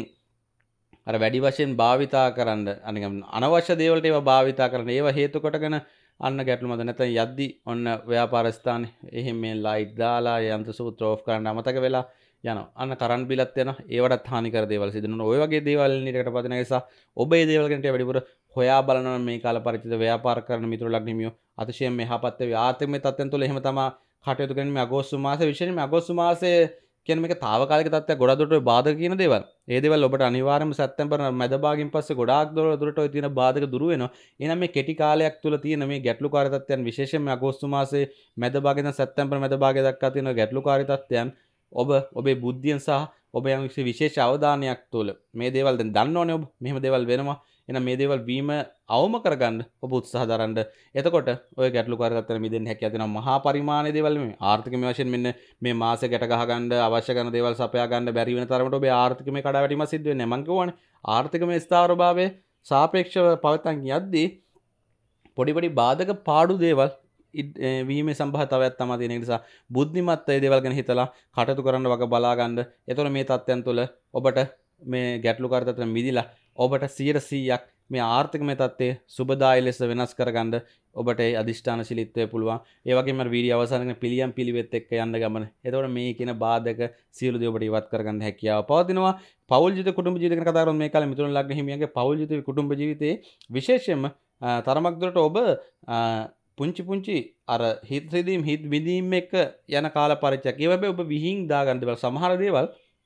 අර වැඩි වශයෙන් භාවිතා කරන්න අනිකම් අනවශ්‍ය දේවල්ට ඒවා භාවිතා කරන්න ඒවා හේතු කොටගෙන අන්න ගැටලු මත නැත්නම් යද්දි ඔන්න ව්‍යාපාර ස්ථානේ එහෙම මේ ලයිට් දාලා යන්ත්‍ර සූත්‍ර ඕෆ් කරන්න අමතක වෙලා යනවා. අන්න කරන්ට් බිලත් යනවා. ඒවටත් හානිකර දේවල් සිදු වෙනවා. ඔය වගේ දේවල් නිරකට පදින නිසා ඔබ මේ දේවල් ගැන ටික වැඩිපුර හොයා බලනවා. මේ කාල පරිච්ඡේද ව්‍යාපාර කරන මිතුරු ලග්නිමියෝ අතිශයින් මේ යහපත් වේ ආර්ථික තත්ත්වයන් තුළ එහෙම තමයි කටයුතු කරන්නේ. මේ අගෝස්තු මාසයේ විශේෂයෙන්ම අගෝස්තු මාසයේ කියන්නේ මේක తాවකාලික තත්ත්වයක් ගොඩක් දුරට ඔය බාධක කියන දේවල්. ඒ දේවල් ඔබට අනිවාර්යයෙන්ම සැප්තැම්බර් මැද භාගයෙන් පස්සේ ගොඩාක් දුරට ඔය තියෙන බාධක දුරු වෙනවා. එහෙනම් මේ කෙටි කාලයක් තුල තියෙන මේ ගැටලුකාරී තත්ත්වයන් විශේෂයෙන්ම අගෝස්තු මාසයේ මැද භාගයෙන් ඉඳන් සැප්තැම්බර් මැද භාගය දක්වා තියෙන ගැටලුකාරී තත්ත්වයන් ඔබ ඔබේ බුද්ධියෙන් සහ ඔබ යම් විශේෂ අවධානයක් තුල මේ දේවල් දැන් දන්නවනේ ඔබ මෙහෙම දේවල් වෙනවා. එහෙනම් මේ දේවල් වීම අවම කරගන්න ඔබ උත්සාහ දරන්න. එතකොට ඔය ගැටලුකාරී තත්ත්වෙන් මිදෙන්න හැකියාව තියෙනවා. මහා පරිමාණයේ දේවල් නෙමෙයි. ආර්ථිකමය වශයෙන් මෙන්න මේ මාසෙ ගැට ගහ ගන්න අවශ්‍ය කරන දේවල් සපයා ගන්න බැරි වෙන තරමට ඔබේ ආර්ථිකමය කඩාවැටීමක් සිද්ධ වෙන්නේ නැහැ. මං කියවනේ ආර්ථිකමය ස්ථාවරභාවයේ සාපේක්ෂව පවතන් යද්දී පොඩි පොඩි බාධක පාඩු දේවල් වීමේ සම්භාවිතාවයක් තමයි තියෙන නිසා බුද්ධිමත් ඒ දේවල් ගැන හිතලා කටයුතු කරන්න වග බලා ගන්න. එතකොට මේ තත්ත්වයන් තුළ ඔබට මේ ගැටලුකාරී තත්ත්වෙන් මිදිලා ඔබට සියයට සීයක් මේ ආර්ථිකමය තත්ත්වය සුබදායි ලෙස වෙනස් කරගන්න ඔබට ඒ අදිෂ්ඨානශීලීත්වය පුළුවන්. ඒ වගේම වීඩියෝ අවසානයේ පිළියම් පිළිවෙත් එක්ක යන්න ගමන. එතකොට මේ කියන බාධක සියලු දේ ඔබට ඉවත් කරගන්න හැකියාව පවතිනවා. පෞල් ජීවිත කුටුම්බ ජීවිත ගැන කතා කරමු. මේ කාලේ මිතුරුන් ලග්න හිමියන්ගේ පෞල් ජීවිත කුටුම්බ ජීවිතයේ විශේෂයෙන්ම තරමක් දුරට ඔබ පුංචි පුංචි අර හිත රිදීම් හිත විදීම් එක යන කාල පරිච්ඡයක්. ඒ වගේ ඔබ විහිං දාගන්න දේවල් සමහර දේවල්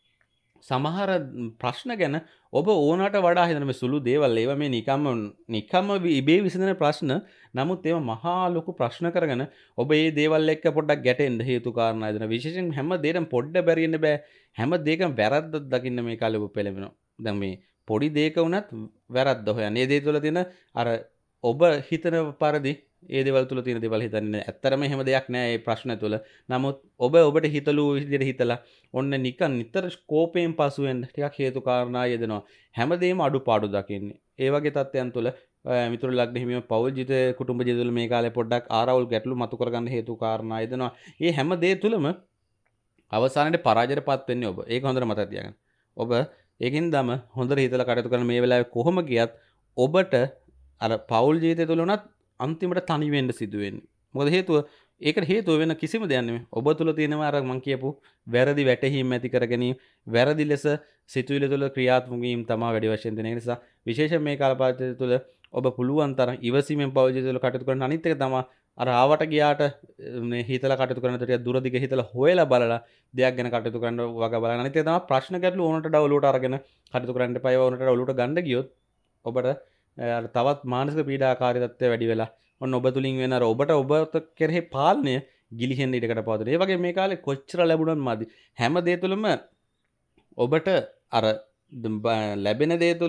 සමහර ප්‍රශ්න ගැන ඔබ ඕනට වඩා හිතන මේ සුළු දේවල් ඒවා මේ නිකම්ම නිකම්ම ඉබේ විසඳන ප්‍රශ්න. නමුත් ඒවා මහා ලොකු ප්‍රශ්න කරගෙන ඔබ මේ දේවල් එක්ක පොඩ්ඩක් ගැටෙන්න හේතු කාරණා දෙන. විශේෂයෙන් හැම දෙයකම පොඩ්ඩ බැරිෙන්න බෑ. හැම දෙයකම වැරද්දක් දකින්න මේ කාලේ ඔබ පෙළඹෙනවා. දැන් මේ පොඩි දෙයක වුණත් වැරද්ද හොයන්නේ. මේ දේ තුළ තියෙන අර ඔබ හිතන පරිදි ඒ දේවල් තුල තියෙන දේවල් හිතන්නේ. ඇත්තටම එහෙම දෙයක් නෑ මේ ප්‍රශ්න තුල. නමුත් ඔබ ඔබට හිතලු විදිහට හිතලා ඔන්න නිකන් නිතර ස්කෝපයෙන් පසු වෙන්න ටිකක් හේතු කාරණා යෙදෙනවා. හැමදේම අඩුපාඩු දකින්නේ. ඒ වගේ තත්ත්වයන් තුල මිතුරු ලග්න හිමියෝ පෞල් ජීවිත කුටුම්බ ජීවිත තුල මේ කාලේ පොඩ්ඩක් ආරවුල් ගැටලු මතු කරගන්න හේතු කාරණා යෙදෙනවා. මේ හැම දේ තුලම අවසානයේ පරාජයටපත් වෙන්නේ ඔබ. ඒක හොඳට මතක තියාගන්න. ඔබ ඒකින්දම හොඳට හිතලා කටයුතු කරන මේ වෙලාවේ කොහොම ගියත් ඔබට අර පෞල් ජීවිතය තුල උනත් අන්තිමට තනි වෙන්න සිදු වෙන්නේ. මොකද හේතුව ඒකට හේතුව වෙන කිසිම දෙයක් නෙමෙයි. ඔබ තුල තියෙනවා අර මං කියපු වැරදි වැටහීම් ඇති කර ගැනීම, වැරදි ලෙස සිතුවිලි තුල ක්‍රියාත්මක වීම තමයි වැඩි වශයෙන් දෙන. ඒ නිසා විශේෂයෙන් මේ කාලපාතය තුල ඔබ පුළුවන් තරම් ඉවසීමෙන් පෞල් ජීවිතය තුල කටයුතු කරන අනිත් එක තමයි අර ආවට ගියාට මේ හිතලා කටයුතු කරන ටික දුර දිග හිතලා හොයලා බලලා දෙයක් ගැන කටයුතු කරන්න වග බලන්න. අනිත් එක තමයි ප්‍රශ්න ගැටළු ඕනට ඩවලුවට අරගෙන කටයුතු කරන්න එපා. ඒව ඕනට ඩවලුවට ගන්න ගියොත් ඔබට අර තවත් මානසික පීඩාකාරී තත්ත්වය වැඩි වෙලා ඔන්න ඔබ තුලින් වෙන අර ඔබට ඔබට කෙරෙහි පාලනය ගිලිහෙන්න ඉඩකට පවතින. ඒ වගේ මේ කාලේ කොච්චර ලැබුණත් මදි. හැම දේ තුලම ඔබට අර ලැබෙන දේ තුල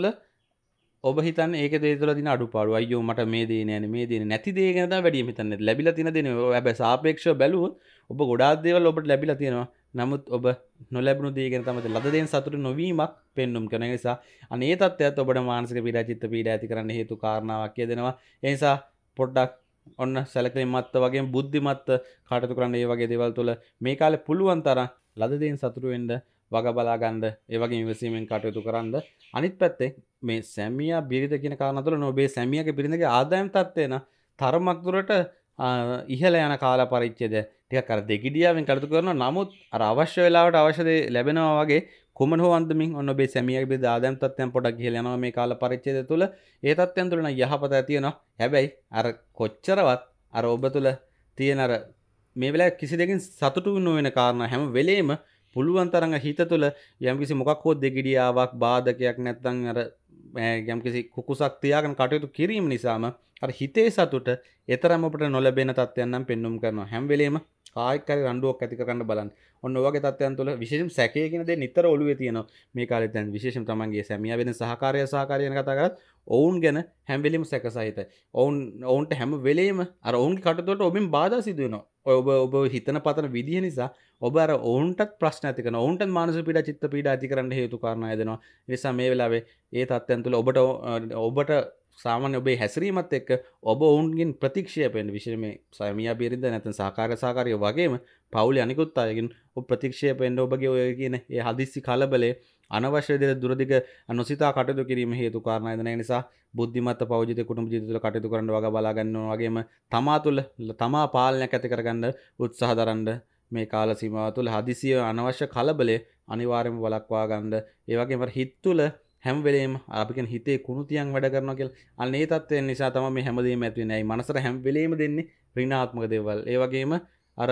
ඔබ හිතන්නේ ඒක දේ තුල තියෙන අඩුපාඩු. අයියෝ මට මේ දේ නෑනේ මේ දේ නැති දේ ගැන තමයි වැඩිම හිතන්නේ. ලැබිලා තියෙන දේ නෙවෙයි. හැබැයි සාපේක්ෂව බැලුවොත් ඔබ ගොඩාක් දේවල් ඔබට ලැබිලා තියෙනවා. නමුත් ඔබ නොලැබුණු දේ ගැන තමයි ලද දේන් සතුටු නොවීමක් පෙන්눔 කරන නිසා අනේ තත්ත්වයත් ඔබට මානසික පීඩා චිත්ත පීඩා ඇති කරන්න හේතු කාරණාවක් කියදෙනවා. ඒ නිසා පොඩ්ඩක් ඔන්න සැලකිලිමත්ව වගේම බුද්ධිමත්ව කටයුතු කරන්න. මේ වගේ දේවල් තුළ මේ කාලේ පුළුවන් තරම් ලද දේන් සතුටු වෙන්න වග බලා ගන්න. ඒ වගේම ඉවසීමෙන් කටයුතු කරන්න. අනිත් පැත්තේ මේ සැමියා බිරිඳ කියන කාරණා තුළ නොබේ සැමියාගේ බිරිඳගේ ආදායම් තත්ත්වය න තරමක් දුරට ඉහළ යන කාල පරිච්ඡේදය ටිකක් අර දෙගිඩියාවෙන් කටයුතු කරනවා. නමුත් අර අවශ්‍ය වෙලාවට අවශ්‍ය දේ ලැබෙනවා වගේ කුමන හෝ අන්දමින් ඔන්න ඔබේ සැමියාගේ බිරිඳ ආදායම් තත්ත්වයන් පොඩක් ඉහළ යනවා මේ කාල පරිච්ඡේදය තුළ. ඒ තත්ත්වයන් තුළ නම් යහපත ඇති වෙනවා. හැබැයි අර කොච්චරවත් අර ඔබ තුළ තියෙන අර මේ වෙලාවේ කිසි දෙකින් සතුටු නොවන කාරණා හැම වෙලේම පුළුවන් තරම් හිත තුළ යම්කිසි මොකක් හෝ දෙගිඩියාවක් බාධකයක් නැත්නම් අර යම්කිසි කුකුසක් තියාගෙන කටයුතු කිරීම නිසාම අර හිතේ සතුට එතරම් අපට නොලැබෙන තත්ත්වයන් නම් පෙන්눔 කරනවා. හැම වෙලේම කායික හරි රණ්ඩුවක් ඇති කරගන්න බලන්න. ඔන්න ඔය වගේ තත්ත්වයන් තුළ විශේෂයෙන් සැකය කියන දේ නිතර ඔළුවේ තියෙනවා. මේ කාලේ දැන් විශේෂයෙන් තමන්ගේ සැමියා වෙන සහකාරය සහකාරිය ගැන කතා කරත් ඔවුන් ගැන හැම වෙලෙම සැකසහිතයි. ඔවුන් ඔවුන්ට හැම වෙලෙම අර ඔවුන්ගේ කටයුතු වලට ඔබෙන් බාධා සිදු වෙනවා. ඔය ඔබ ඔබ හිතන පතන විදිහ නිසා ඔබ අර ඔවුන්ටත් ප්‍රශ්න ඇති කරනවා. ඔවුන්ටත් මානසික පීඩා චිත්ත පීඩා ඇති කරන්න හේතු කාරණා යදෙනවා. ඒ නිසා මේ වෙලාවේ ඒ තත්ත්වයන් තුළ ඔබට ඔබට සාමාන්‍ය ඔබේ හැසිරීමත් එක්ක ඔබ ඔවුන්ගෙන් ප්‍රතික්ෂේප වෙන්න විශේෂයෙන් මේ සැමියා බිරිඳ නැත්නම් සහකාර සහකාරිය වගේම පවුලේ අනිකුත් අයගෙන් ඔබ ප්‍රතික්ෂේප වෙන්න ඔබගේ ඔය කියන ඒ හදිස්සි කලබලේ අනවශ්‍ය දේ දුරදිග නොසිතා කටයුතු කිරීම හේතු කාරණා වෙන නිසා බුද්ධිමත් පෞද්ගලික කුටුම්බ ජීවිත තුළ කටයුතු කරන්න වග බලා ගන්නවා වගේම තමා තුළ තමා පාලනයක් ඇති කරගන්න උත්සාහ දරන්න මේ කාල සීමාව තුළ හදිසිය අනවශ්‍ය කලබලේ අනිවාර්යයෙන්ම වළක්වා ගන්න. ඒ වගේම හිත තුළ හැම වෙලේම අපි කියන හිතේ කුණු තියන් වැඩ කරනවා කියලා. අන්න ඒ තත්ත්වයන් නිසා තමයි මේ හැමදේම ඇති වෙන්නේ. අයි මනසට හැම වෙලේම දෙන්නේ ඍණාත්මක දේවල්. ඒ වගේම අර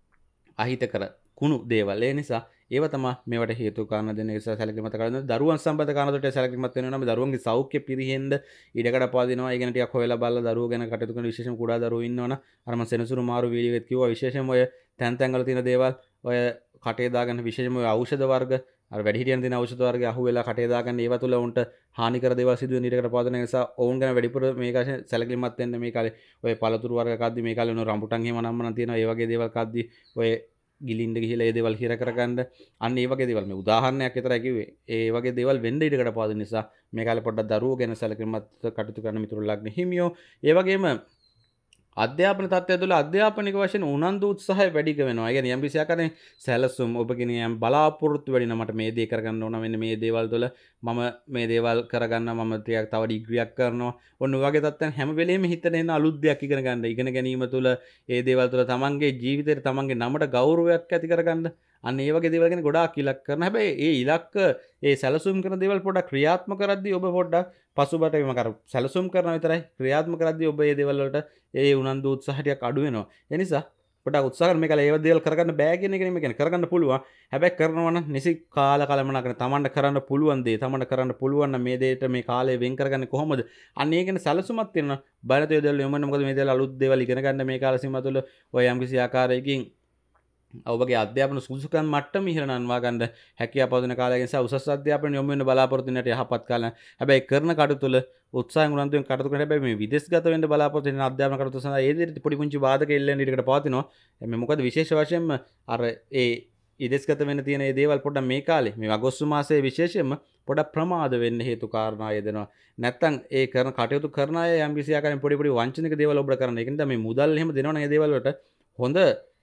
අහිතකර කුණු දේවල්. ඒ නිසා ඒව තමයි මේවට හේතු කාරණා දෙන නිසා සැලකිලිමත් කරන්න. දරුවන් සම්බන්ධ කාරණාවට සැලකිලිමත් වෙනවා නම් දරුවන්ගේ සෞඛ්‍ය පිරිහෙන්න ඉඩකඩ පවදිනවා. ඒ ගැන ටිකක් හොයලා බලලා දරුවෝ ගැන කටයුතු කරන විශේෂයෙන් කුඩා දරුවෝ ඉන්නවනම් අර මම සෙනසුරු මාරු වීඩියෝ එකක් කිව්වා විශේෂයෙන්ම ඔය තැන් තැන් වල තියෙන දේවල් ඔය කටේ දාගන්න විශේෂයෙන්ම ඔය ඖෂධ වර්ග අර වැඩිහිටියන් දෙන ඖෂධ වර්ග අහු වෙලා කටේ දාගන්න ඒව තුළ උන්ට හානිකර දේවල් සිදු වෙන ඉඩකට පවතින නිසා ඔවුන් ගැන වැඩිපුර මේ කාලේ සැලකිලිමත් වෙන්න. මේ කාලේ ඔය පළතුරු වර්ග කද්දි මේ කාලේ උන රම්බුටන් එහෙම නම්මන තියෙනවා. ඒ වගේ දේවල් කද්දි ඔය ගිලින්ද ගිහිලා ඒ දේවල් හිර කරගන්න අන්න ඒ වගේ දේවල් මේ උදාහරණයක් විතරයි කිව්වේ. ඒ වගේ දේවල් වෙන්න ඉඩකට පවතින නිසා මේ කාලේ පොඩ්ඩක් දරුවෝ ගැන සැලකිලිමත් කටයුතු කරන මිතුරු ලග්න හිමියෝ ඒ වගේම අධ්‍යාපන තත්ත්වය තුළ අධ්‍යාපනික වශයෙන් උනන්දු උත්සාහය වැඩි වෙනවා. ඒ කියන්නේ යම් කිසි ආකාරයෙන් සැලසුම් ඔබගෙන යම් බලාපොරොත්තු වැඩි වෙනවා. මට මේ දේ කරගන්න ඕන මෙන්න මේ දේවල් තුළ මම මේ දේවල් කරගන්න මම ටිකක් තව ඩිග්‍රියක් කරනවා. ඔන්න ඔය වගේ තත්ත්වයන් හැම වෙලෙම හිතන එන අලුත් දෙයක් ඉගෙන ගන්න. ඉගෙන ගැනීම තුළ ඒ දේවල් තුළ තමන්ගේ ජීවිතේට තමන්ගේ නමට ගෞරවයක් ඇති කරගන්න. අන්න ඒ වගේ දේවල් ගැන ගොඩාක් ඉලක්ක කරනවා. හැබැයි ඒ ඉලක්ක ඒ සැලසුම් කරන දේවල් පොඩ්ඩක් ක්‍රියාත්මක කරද්දී ඔබ පොඩ්ඩක් පසුබට වීම කර සැලසුම් කරනවා විතරයි ක්‍රියාත්මක කරද්දී ඔබ මේ දේවල් වලට ඒ උනන්දු උත්සාහ ටිකක් අඩු වෙනවා. ඒ නිසා පොඩ්ඩක් උත්සාහ කරන මේකල ඒ දේවල් කරගන්න බෑ කියන එක නෙමෙයි කියන්නේ කරගන්න පුළුවන්. හැබැයි කරනවා නම් නිසි කාල කලමනාකරන තමන්ට කරන්න පුළුවන් දේ තමන්ට කරන්න පුළුවන් නම් මේ දෙයට මේ කාලය වෙන් කරගන්නේ කොහොමද? අන්න ඒ ගැන සැලසුමක් තියෙනවා. බයනතේ දේවල් යොමන්න මොකද මේ දේවල් අලුත් දේවල් ඉගෙන ගන්න මේ කාල සීමාව තුළ ඔය යම්කිසි ආකාරයකින් ඔබගේ අධ්‍යාපන සුදුසුකම් මට්ටම ඉහළ නංවා ගන්න හැකියාව පවතින කාලය නිසා උසස් අධ්‍යාපනය යොමු වෙන්න බලාපොරොත්තු වෙන යහපත් කාලය. හැබැයි කරන කටයුතු තුළ උත්සාහයෙන් උනන්දුවෙන් කටයුතු කරන හැබැයි මේ විදේශගත වෙන්න බලාපොරොත්තු වෙන අධ්‍යාපන කටයුතු සඳහා ඒ විදිහට පොඩි පුංචි බාධක එල්ලෙන ඉඩකට පවතිනවා. මේ මොකද විශේෂ වශයෙන්ම අර ඒ විදේශගත වෙන්න තියෙන මේ දේවල් පොඩ්ඩක් මේ කාලේ මේ අගෝස්තු මාසයේ විශේෂයෙන්ම පොඩ්ඩක් ප්‍රමාද වෙන්න හේතු කාරණා යෙදෙනවා. නැත්තම් ඒ කරන කටයුතු කරන අය යම් කිසි ආකාරයෙන් පොඩි පොඩි වංචනික දේවල් ඔබට කරන. ඒක නිසා මේ මුදල් එහෙම දෙනවනේ මේ දේවල් වලට හොඳ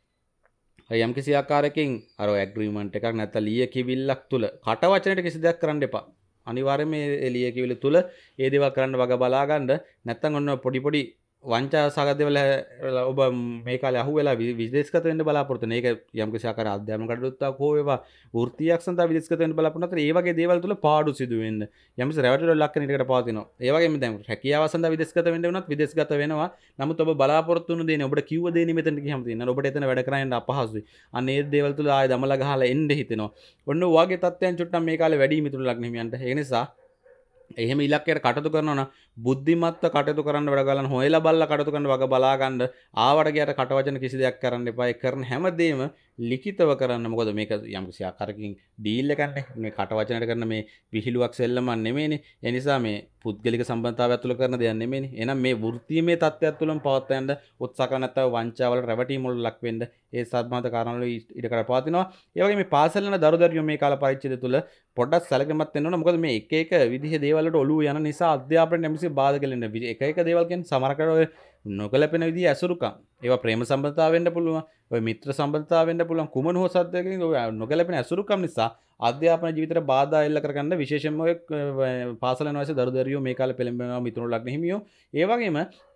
යම් කිසි ආකාරයකින් අර ඇග්‍රීමන්ට් එකක් නැත්නම් ලිය කිවිල්ලක් තුල කට වචනයට කිසි දෙයක් කරන්න එපා. අනිවාර්යයෙන් මේ ලිය කිවිල්ල තුල ඒ දේවල් කරන්න වග බලා ගන්න. නැත්නම් ඔන්න පොඩි පොඩි වංචා සහගත දේවල් ඔබ මේ කාලේ අහුවෙලා විදේශගත වෙන්න බලාපොරොත්තු වෙන. ඒක යම් කිසි ආකාර අධ්‍යාපන කටයුත්තක් හෝ වේවා වෘත්තියක් සඳහා විදේශගත වෙන්න බලාපොරොත්තු වෙන. ඒ වගේ දේවල් තුල පාඩු සිදු වෙන්න. යම් කිසි රැවටිලි ලක් වෙන එකකට පවතිනවා. ඒ වගේම දැන් රැකියාව සඳහා විදේශගත වෙන්න වුණත් විදේශගත වෙනවා. නමුත් ඔබ බලාපොරොත්තු වෙන දේනේ ඔබට කිව්ව දේනේ මෙතනට ගියම තියෙනවා. ඔබට එතන වැඩ කරන්න අපහසුයි. අන්න ඒ දේවල් තුල ආයෙ දමලා ගහලා එන්න හිතෙනවා. ඔන්න ඔයගේ තත්ත්වයන් චුට්ටක් මේ කාලේ වැඩි මිතුරු ලග්න හිමියන්ට. ඒ නිසා එහෙම ඉලක්කයට කටයුතු කරනවා නම් බුද්ධිමත්ව කටයුතු කරන්න වැඩ ගලන හොයලා බලලා කටයුතු කරන්න වග බලා ගන්න ආවට ගියට කටවචන කිසි දෙයක් කරන්න එපා. ඒ කරන හැමදේම ලිඛිතව කරන්න. මොකද මේක යම් කිසි ආකාරකින් ඩීල් එකක්නේ. මේ කටවචනයට කරන මේ විහිළුවක් සෙල්ලමක් නෙමෙයිනේ. ඒ නිසා මේ පුද්ගලික සම්බන්ධතාවය තුළ කරන දෙයක් නෙමෙයිනේ. එහෙනම් මේ වෘත්තීයමය තත්ත්වයක් තුළම පවත්වා යන්න උත්සාහ කරන නැත්නම් වංචාවල රැවටීම් වල ලක් වෙන්න ඒ සම්බන්ධ කාරණා වල ඉඩකඩ පවතිනවා. ඒ වගේ මේ පාසල් යන දරුදරියෝ මේ කාල පරිච්ඡේදය තුළ පොඩ්ඩක් සැලකිලිමත් වෙන්න ඕන. මොකද මේ එක එක විදිහේ දේවල් වලට ඔළුව යන නිසා අධ්‍යාපනයේ නැමසි බාධා කෙලෙන්න එක එක දේවල් කියන්නේ සමහරකට ඔය නොකලපෙන විදිහ ඇසුරුකම් ඒවා ප්‍රේම සම්බන්ධතාව වෙන්න පුළුවන්. ඔය මිත්‍ර සම්බන්ධතාව වෙන්න පුළුවන්. කුමන හෝ සද්දයකින් ඔය නොකලපෙන ඇසුරුකම් නිසා අධ්‍යාපන ජීවිතේට බාධා එල්ල කරගන්න විශේෂයෙන්ම ඔය පාසල යන වයසේ දරුදරියෝ මේ කාලේ පෙළඹෙනවා මිතුරු ලග්න හිමියෝ. ඒ වගේම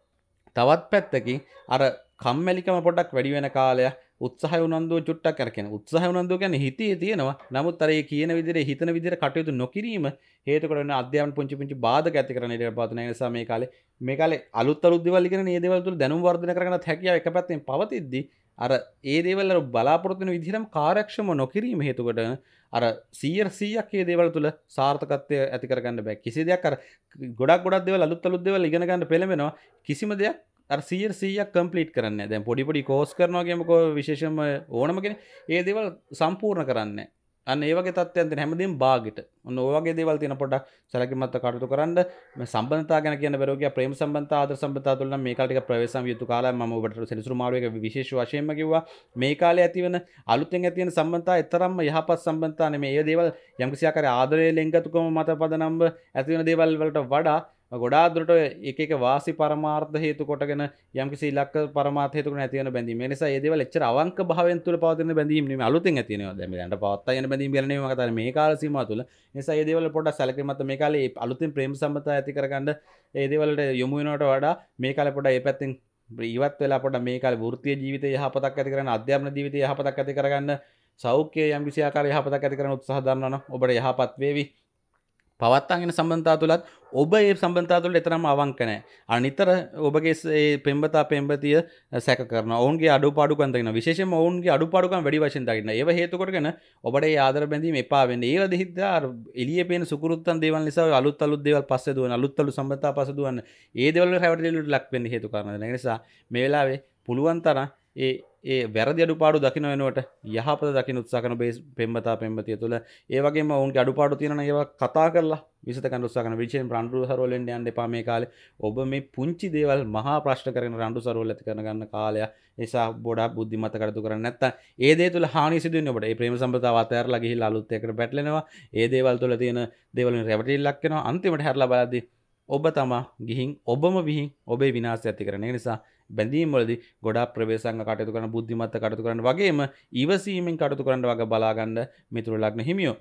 තවත් පැත්තකින් අර කම්මැලිකම පොඩ්ඩක් වැඩි වෙන කාලයක් උත්සාහය උනන්දුව චුට්ටක් කරගෙන උත්සාහය උනන්දුව කියන්නේ හිතේ තියෙනවා. නමුත් අර ඒ කියන විදිහට හිතන විදිහට කටයුතු නොකිරීම හේතු කරගෙන අධ්‍යාපන පුංචි පුංචි බාධක ඇති කරන ඉඩ පවතින නිසා මේ කාලේ මේ කාලේ අලුත් අලුත් දේවල් ඉගෙන මේ දේවල් තුළ දැනුම් වර්ධනය කරගන්නත් හැකියාව එක පැත්තෙන් පවතිද්දී අර ඒ දේවල් වල බලාපොරොත්තු වෙන විදිහටම කාර්යක්ෂම නොකිරීම හේතු කොටගෙන අර සීය සීයක් මේ දේවල් තුළ සාර්ථකත්වය ඇති කරගන්න බෑ. කිසි දෙයක් අර ගොඩක් ගොඩක් දේවල් අලුත් අලුත් දේවල් ඉගෙන ගන්න පෙළඹෙනවා. කිසිම දෙයක් අර සීය සීයක් කම්ප්ලීට් කරන්නේ නැහැ. දැන් පොඩි පොඩි කෝස් කරනවා කියමුකෝ විශේෂයෙන්ම ඕනම කෙනෙක් ඒ දේවල් සම්පූර්ණ කරන්නේ නැහැ. අන්න ඒ වගේ තත්ත්වයන් තියෙන හැමදේම බාගෙට. ඔන්න ඔය වගේ දේවල් තියෙන පොඩ්ඩක් සැලකිලිමත්ව කටයුතු කරන්න. මේ සම්බන්ධතාව ගැන කියන බැරුව ගියා ප්‍රේම සම්බන්ධතා ආදර සම්බන්ධතා තුළ නම් මේ කාලේ ටික ප්‍රවේශම් යුතු කාලයක්. මම ඔබට සෙනසුරු මාරුවේක විශේෂ වශයෙන්ම කිව්වා. මේ කාලේ ඇති වෙන අලුතෙන් ඇති වෙන සම්බන්ධතා තරම්ම යහපත් සම්බන්ධතා නෙමෙයි. ඒ දේවල් යම්කිසි ආකාරයේ ආදරයේ ලෙන්ගතුකම මත පදනම්ව ඇති වෙන දේවල් වලට වඩා ගොඩාක් දුරට එක එක වාසි පරමාර්ථ හේතු කොටගෙන යම්කිසි ඉලක්ක පරමාර්ථ හේතු කොටගෙන ඇති වෙන බැඳීම්. ඒ නිසා මේ දේවල් එච්චර අවංක භාවයෙන් තුල පවතින බැඳීම් නෙමෙයි අලුතෙන් ඇති වෙනවා. දැන් මේ දැනට පවත්තා යන බැඳීම් ගැන නෙමෙයි මම කතා කරන්නේ මේ කාල සීමාව තුල. ඒ නිසා මේ දේවල් පොඩ්ඩක් සැලකිලිමත් මේ කාලේ අලුතෙන් ප්‍රේම සම්බන්ධතා ඇති කරගන්න මේ දේවල් වලට යොමු වෙනවට වඩා මේ කාලේ පොඩ්ඩක් මේ පැත්තෙන් ඉවත් වෙලා පොඩ්ඩක් මේ කාලේ වෘත්තීය ජීවිතයේ යහපතක් ඇති කරගන්න අධ්‍යාපන ජීවිතයේ යහපතක් ඇති කරගන්න සෞඛ්‍ය යම්කිසි ආකාරයේ යහපතක් ඇති කරගන්න උත්සාහ දරනවා නම් ඔබට යහපත් වේවි. පවත්වාගෙන සම්බන්ධතාව තුලත් ඔබ ඒ සම්බන්ධතාව තුළට එතරම් අවංක නැහැ. අර නිතර ඔබගේ ඒ පෙම්වතා පෙම්වතිය සැක කරනවා. ඔවුන්ගේ අඩුපාඩුකම් දකිනවා. විශේෂයෙන්ම ඔවුන්ගේ අඩුපාඩුකම් වැඩි වශයෙන් දකිනවා. ඒව හේතු කොටගෙන ඔබට ඒ ආදර බැඳීම එපා වෙන්නේ. ඒව දෙහිද්දා අර එළියේ පේන සුකුරුත්තන් දේවල් නිසා ඔය අලුත් අලුත් දේවල් පස්සේ දුවන අලුත් අලුත් සම්බන්ධතා පස්සේ දුවන ඒ දේවල් වල රැවටිලිලට ලක් වෙන්න හේතු කාරණා. ඒ නිසා මේ වෙලාවේ පුළුවන් තරම් ඒ ඒ වැරදි අඩුපාඩු දකින්න වෙනුවට යහපත දකින්න උත්සාහ කරන පෙම්වතා පෙම්වතිය තුළ ඒ වගේම ඔවුන්ගේ අඩුපාඩු තියෙනවා නම් ඒවා කතා කරලා විසඳ ගන්න උත්සාහ කරන විශේෂයෙන් රණ්ඩු සරවල වෙන්න යන්න එපා මේ කාලේ. ඔබ මේ පුංචි දේවල් මහා ප්‍රශ්න කරගෙන රණ්ඩු සරවල ඇති කරන ගන්න කාලයක්. ඒ නිසා ගොඩාක් බුද්ධිමත් කටයුතු කරන්න නැත්නම් ඒ දේ තුළ හානිය සිදු වෙන්නේ ඔබට. ඒ ප්‍රේම සම්බන්ධතාව අතහැරලා ගිහිල්ලා අලුත් එකකට පැටලෙනවා. ඒ දේවල් තුළ තියෙන දේවල් වලින් රැවටිල්ලක් වෙනවා. අන්තිමට හැරලා බලද්දී ඔබ තමා ගිහින් ඔබම විහිං ඔබේ විනාශය ඇති කරන. ඒ නිසා බැඳීම් වලදී ගොඩාක් ප්‍රවේශංග කටයුතු කරන බුද්ධිමත්ව කටයුතු කරන වගේම ඉවසීමෙන් කටයුතු කරන්න වගේ බලා ගන්න මිතුරු ලග්න හිමියෝ.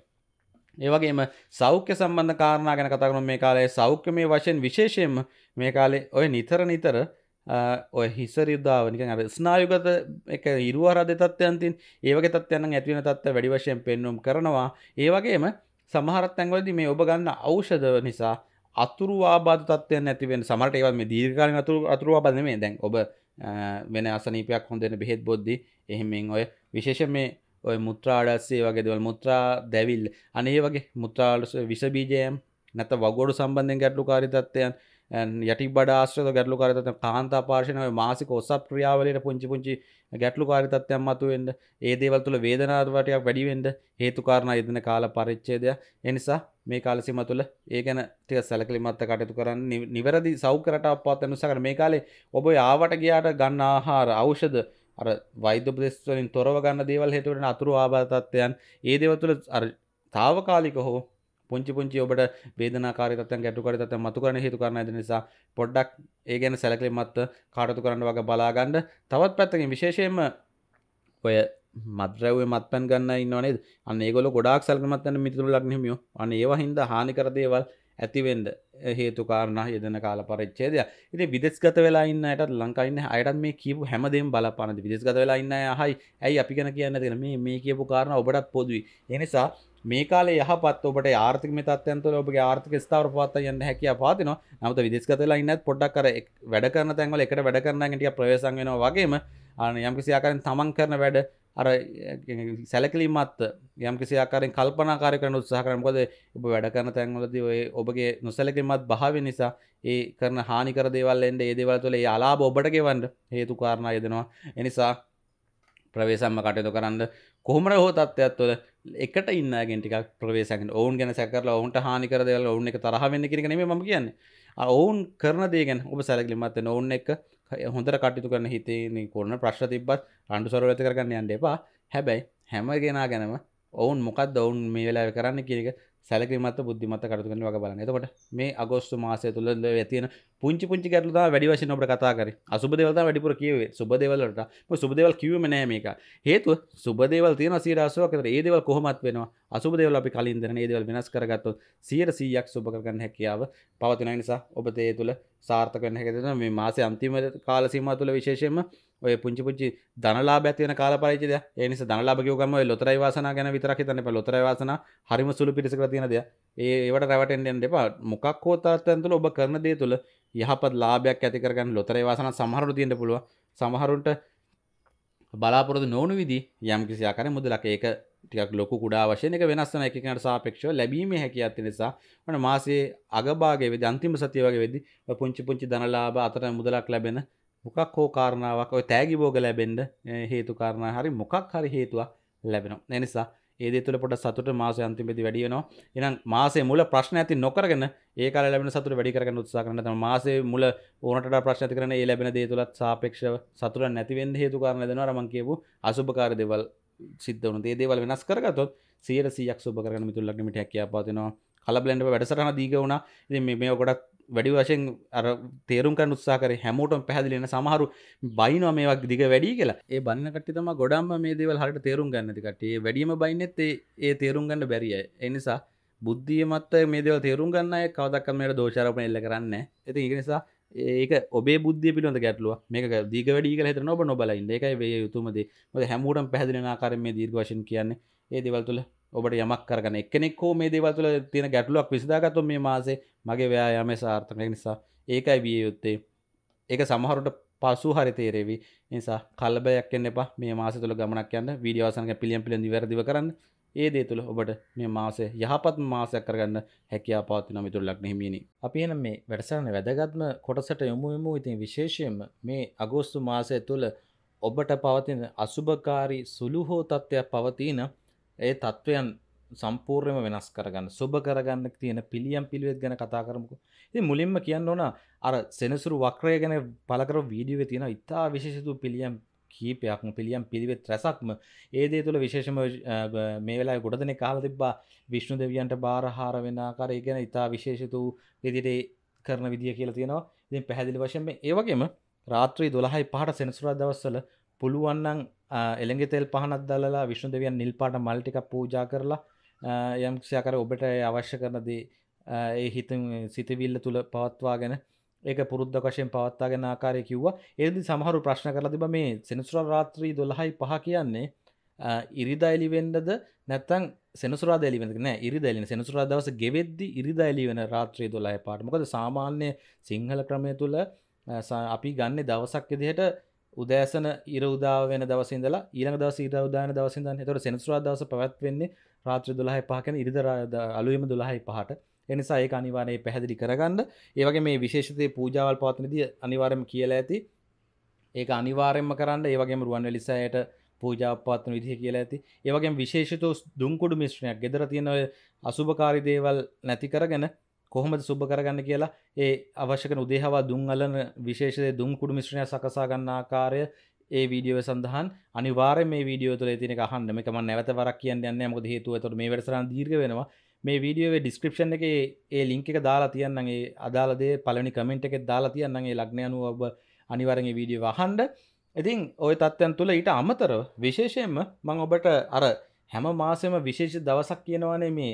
ඒ වගේම සෞඛ්‍ය සම්බන්ධ කාරණා ගැන කතා කරමු මේ කාලේ. සෞඛ්‍යමය වශයෙන් විශේෂයෙන්ම මේ කාලේ ඔය නිතර නිතර ඔය හිස රිදාව නිකන් අර ස්නායුගත එක ඉරුවහරද තත්ත්වයන් තියෙන. ඒ වගේ තත්ත්වයන් නම් ඇති වෙන තත්ත්ව වැඩි වශයෙන් පෙන්වුම් කරනවා. ඒ වගේම සමහර තැන්වලදී මේ ඔබ ගන්න ඖෂධ නිසා අතුරු ආබාධ තත්ත්වයන් නැති වෙන සමහරට ඒවා මේ දීර්ඝකාලීන අතුරු අතුරු ආබාධ නෙමෙයි. දැන් ඔබ වෙන අසනීපයක් හොඳ වෙන බෙහෙත් බොද්දි එහෙමෙන් ඔය විශේෂයෙන් මේ ඔය මුත්‍රා ආඩස්සේ වගේ දේවල් මුත්‍රා දැවිල්ල අනේ වගේ මුත්‍රා විස බීජයන් නැත්නම් වගොඩු සම්බන්ධයෙන් ගැටලුකාරී තත්ත්වයන් යටි බඩ ආශ්‍රිත ගැටලුකාරී තත්ත්වයන් කාන්තා පාර්ශ්වයේ මාසික ඔසප් ක්‍රියාවලියට පුංචි පුංචි ගැටලුකාරී තත්ත්වයන් මතුවෙන්න ඒ දේවල් තුළ වේදනාව ටිකක් වැඩි වෙන්න හේතු කාරණා යෙදෙන කාල පරිච්ඡේදය. ඒ නිසා මේ කාල සීමාව තුළ ඒ ගැන ටික සැලකිලිමත්ව කටයුතු කරන්න නිවැරදි සෞඛ්‍ය රටාවක් පවත්වන්න උත්සාහ කරන්න. මේ කාලේ ඔබ ආවට ගියාට ගන්න ආහාර ඖෂධ අර වෛද්‍ය උපදෙස් වලින් තොරව ගන්න දේවල් හේතු වෙන අතුරු ආබාධ තත්ත්වයන් ඒ දේවල් තුළ අර తాවකාලික හෝ පුංචි පුංචි ඔබට වේදනාකාරී තත්ත්වයන් ගැටලුකාරී තත්ත්වයන් මතු කරන හේතු කාරණා දෙන නිසා පොඩ්ඩක් ඒ ගැන සැලකිලිමත්ව කටයුතු කරන්න වගේ බලා ගන්න. තවත් පැත්තකින් විශේෂයෙන්ම ඔය මත්ද්‍රව්‍ය මත්පැන් ගන්න ඉන්නව නේද? අන්න ඒගොල්ලෝ ගොඩාක් සැලකිලිමත් වෙන මිතුරු ලග්න හිමියෝ. අන්න ඒවා හින්දා හානිකර දේවල් ඇති වෙන්න හේතු කාරණා යෙදෙන කාල පරිච්ඡේදය. ඉතින් විදේශගත වෙලා ඉන්න අයටත් ලංකාවේ ඉන්න අයටත් මේ කියපු හැමදේම බලපානද විදේශගත වෙලා ඉන්න අය අහයි ඇයි අපි ගැන කියන්නේ නැතිද මේ මේ කියපු කාරණා ඔබටත් පොදුයි. ඒ නිසා මේ කාලේ යහපත් ඔබට ආර්ථික මේ තත්ත්වයන් තුළ ඔබගේ ආර්ථික ස්ථාවර පවත්වා යන්න හැකියාව පවතිනවා. නමුත් විදේශගත වෙලා ඉන්නත් පොඩ්ඩක් අර වැඩ කරන තැන් වල එකට වැඩ කරන අයගෙන් ටිකක් ප්‍රවේශම් වෙනවා වගේම අර යම්කිසි ආකාරයෙන් තමන් කරන වැඩ අර සැලකිලිමත් යම්කිසි ආකාරයෙන් කල්පනාකාරී කරන උත්සාහ කරනවා. මොකද ඔබ වැඩ කරන තැන් වලදී ඔය ඔබගේ නොසැලකිලිමත් භාවය නිසා ඒ කරන හානිකර දේවල් එන්නේ ඒ දේවල් තුළ ඒ අලාභ ඔබට ගෙවන්න හේතු කාරණා යෙදෙනවා. ඒ නිසා ප්‍රවේශම්ම කටයුතු කරන්න කොහොමද හෝ තත්ත්වයක් තුළ එකට ඉන්න අයගෙන් ටිකක් ප්‍රවේශම් වෙන්න. ඔවුන් ගැන සැක කරලා ඔවුන්ට හානි කර දේවල් ඔවුන් එක තරහ වෙන්න කියන එක නෙමෙයි මම කියන්නේ. ඔවුන් කරන දේ ගැන ඔබ සැලකිලිමත් වෙන්න ඔවුන් එක්ක හොඳට කටයුතු කරන හිතේ නේ කරන ප්‍රශ්න තිබ්බත් රණ්ඩු සරවල ඇති කරගන්න යන්න එපා. හැබැයි හැම කෙනා ගැනම ඔවුන් මොකද්ද ඔවුන් මේ වෙලාවේ කරන්න කියන එක සැලකිලිමත් බුද්ධිමත් කටයුතු කරන වගේ බලන්න. එතකොට මේ අගෝස්තු මාසය තුල තියෙන පුංචි පුංචි ගැටලු තමයි වැඩි වශයෙන් අපිට කතා කරේ. අසුබ දේවල් තමයි වැඩිපුර කියුවේ. සුබ දේවල් වලට මොකද සුබ දේවල් කිව්වෙම නෑ මේක. හේතුව සුබ දේවල් තියෙනවා සියයට අසූවක් විතර. ඒ දේවල් කොහොමත් වෙනවා. අසුබ දේවල් අපි කලින් දෙන ඒ දේවල් වෙනස් කරගත්තොත් සියයට සීයක් සුබ කරගන්න හැකියාව පවතින නිසා ඔබට ඒ තුල සාර්ථක වෙන්න හැකියාව මේ මාසයේ අන්තිම කාල සීමාව තුල විශේෂයෙන්ම ඔය පුංචි පුංචි ධනලාභ ඇති වෙන කාල පරිච්ඡේදය. ඒ නිසා ධනලාභ කියව ගම ඔය ලොතරැයි වාසනාව ගැන විතරක් හිතන්න එපා. ලොතරැයි වාසනාව හරිම සුළු පිරිසකට තියෙන දෙයක්. ඒ ඒවට රැවටෙන්න යන්න එපා. මොකක් හෝ තාත්තෙන් තුළ ඔබ කරන දේ තුළ යහපත් ලාභයක් ඇති කරගන්න ලොතරැයි වාසනාව සමහරුන්ට තියෙන්න පුළුවන්. සමහරුන්ට බලාපොරොත්තු නොවුණු විදි යම් කිසි ආකාරයක මුදලක් ඒක ටිකක් ලොකු කුඩා වශයෙන් එක වෙනස් වෙන එකකට සාපේක්ෂව ලැබීමේ හැකියාවක් තියෙන නිසා මොන මාසයේ අගභාගයේ වෙද්දී අන්තිම සතිය වගේ වෙද්දී පුංචි පුංචි ධනලාභ අතර මුදලක් ලැබෙන මොකක් හෝ කාරණාවක් ඔය තෑගි භෝග ලැබෙන්න හේතු කාරණා හරි මොකක් හරි හේතුවක් ලැබෙනවා. ඒ නිසා ඒ දේ තුළ පොඩ සතුට මාසයේ අන්තිමේදී වැඩි වෙනවා. එහෙනම් මාසයේ මුල ප්‍රශ්න ඇති නොකරගෙන ඒ කාලේ ලැබෙන සතුට වැඩි කරගන්න උත්සාහ කරන්න තමයි මාසයේ මුල ඕනට වඩා ප්‍රශ්න ඇති කරන ඒ ලැබෙන දේ තුලත් සාපේක්ෂව සතුට නැති වෙන්න හේතු කාරණා දෙනවා. අර මම කියපු අසුභකාරී දේවල් සිද්ධ වුණු දේ දේවල් වෙනස් කරගත්තොත් සියයට සීයක් සුභ කරගන්න මිතුරු ලග්න මිට හැකියාව පවතිනවා. කලබලෙන් වැඩසටහන දීග වුණා. ඉතින් මේ මේව ගොඩක් වැඩි වශයෙන් අර තේරුම් ගන්න උත්සාහ කරේ හැමෝටම පැහැදිලි වෙන සමහරු බයිනවා මේවා දිග වැඩි කියලා. ඒ බනින කට්ටිය තමයි ගොඩක්ම මේ දේවල් හරියට තේරුම් ගන්න නැති කට්ටිය. ඒ වැඩිම බයින්නෙත් ඒ ඒ තේරුම් ගන්න බැරි අය. ඒ නිසා බුද්ධිය මත මේ දේවල් තේරුම් ගන්න අය කවදාවත් මේකට දෝෂාරෝපණය එල්ල කරන්නේ නැහැ. ඉතින් ඒක නිසා ඒක ඔබේ බුද්ධිය පිළිබඳ ගැටලුවක්. මේක දීග වැඩි කියලා හිතන ඔබ නොබලා ඉන්න. ඒකයි වේ යුතුම දේ. මොකද හැමෝටම පැහැදිලි වෙන ආකාරයෙන් මේ දීර්ඝ වශයෙන් කියන්නේ. ඒ දේවල් තුළ ඔබට යමක් කරගන්න එක්කෙනෙක් හෝ මේ දේවල් තුළ තියෙන ගැටලුවක් විසඳාගත්තොත් මේ මාසේ මගේ ව්‍යායාමයේ සාර්ථක වෙන නිසා ඒකයි විය යුත්තේ. ඒක සමහරට පසු හරි තේරෙවි. ඒ නිසා කලබලයක් වෙන්න එපා. මේ මාසය තුළ ගමනක් යන්න වීඩියෝ අවසන් කරන පිළියම් පිළියම් නිවැරදිව කරන්න. ඒ දේ තුළ ඔබට මේ මාසය යහපත් මාසයක් කරගන්න හැකියාව පවතිනවා මිතුරු ලග්න හිමියනි. අපි එහෙනම් මේ වැඩසටහනේ වැදගත්ම කොටසට යමු යමු. ඉතින් විශේෂයෙන්ම මේ අගෝස්තු මාසය තුළ ඔබට පවතින අසුභකාරී සුළු හෝ තත්ත්වයක් පවතින ඒ තත්ත්වයන් සම්පූර්ණයෙන්ම වෙනස් කරගන්න සුබ කරගන්න තියෙන පිළියම් පිළිවෙත් ගැන කතා කරමුකෝ. ඉතින් මුලින්ම කියන්න ඕන අර සෙනසුරු වක්‍රය ගැන පළ කරපු වීඩියෝ එකේ තියෙන ඉතා විශේෂිත පිළියම් කීපයක්ම පිළියම් පිළිවෙත් රැසක්ම ඒ දේ තුළ විශේෂම මේ වෙලාවේ ගොඩ දෙනෙක් අහලා තිබ්බා විෂ්ණු දෙවියන්ට බාරහාර වෙන ආකාරය ගැන ඉතා විශේෂිත වූ විදිහට කරන විදිය කියලා තියෙනවා. ඉතින් පැහැදිලි වශයෙන් මේ ඒ වගේම රාත්‍රී දොළහයි පහට සෙනසුරාදා දවස්වල පුළුවන් නම් එළඟ තෙල් පහනක් දැල්ලලා විෂ්ණු දෙවියන් නිල් පාට මල් ටිකක් පූජා කරලා යම් කිසි ආකාරයක ඔබට අවශ්‍ය කරන දේ ඒ හිතින් සිතවිල්ල තුල පවත්වාගෙන ඒක පුරුද්දක් වශයෙන් පවත්වාගෙන ආකාරය කිව්වා. ඒකදී සමහරු ප්‍රශ්න කරලා තිබ්බා මේ සෙනසුරාදා රාත්‍රී දොළහයි පහ කියන්නේ ඉරිදා එළි වෙන්නද නැත්නම් සෙනසුරාදා එළි වෙන්නද? නෑ ඉරිදා එළි. සෙනසුරාදා දවස් ගෙවෙද්දි ඉරිදා එළි වෙන රාත්‍රී දොළහයි පහට. මොකද සාමාන්‍ය සිංහල ක්‍රමය තුල අපි ගන්න දවසක් විදිහට උදෑසන ඉර උදා වෙන දවසේ ඉඳලා ඊළඟ දවසේ ඉර උදා වෙන දවසේ ඉඳන්. ඒතකොට සෙනසුරාදා දවස පැවැත්වෙන්නේ රාත්‍රී දොළහයි පහ කියන්නේ ඉරිදා අලුයම දොළහයි පහට. ඒ නිසා ඒක අනිවාර්යයෙන් පැහැදිලි කරගන්න. ඒ වගේ මේ විශේෂිතේ පූජාවල් පවත්වනදී අනිවාර්යයෙන්ම කියලා ඇති. ඒක අනිවාර්යයෙන්ම කරන්න. ඒ වගේම රුවන්වැලිසෑයට පූජාවක් පවත්වන විදිහ කියලා ඇති. ඒ වගේම විශේෂිත දුම්කුඩු මිශ්‍රණයක් ගෙදර තියෙන ඔය අසුභකාරී දේවල් නැති කරගෙන කොහොමද සුබ කරගන්න කියලා ඒ අවශ්‍ය කරන උදේහවා දුම් අලන විශේෂ දුම්කුඩු මිශ්‍රණයක් සකසා ගන්න ආකාරය ඒ වීඩියෝවේ සඳහන්. අනිවාර්යයෙන් මේ වීඩියෝ තුළ තියෙන එක අහන්න. මේක මම නැවත වරක් කියන්න යන්නේ නැහැ. මොකද හේතුව එතකොට මේ වැඩසටහන දීර්ඝ වෙනවා. මේ වීඩියෝවේ ඩිස්ක්‍රිප්ෂන් එකේ ඒ ලින්ක් එක දාලා තියන්නම්. ඒ අදාළ දේ පළවෙනි කමෙන්ට් එකේ දාලා තියන්නම්. ඒ ලග්නය අනුව ඔබ අනිවාර්යෙන් මේ වීඩියෝ අහන්න. ඉතින් ওই තත්ත්වයන් තුළ ඊට අමතරව විශේෂයෙන්ම මම ඔබට අර හැම මාසෙම විශේෂ දවසක් කියනවානේ මේ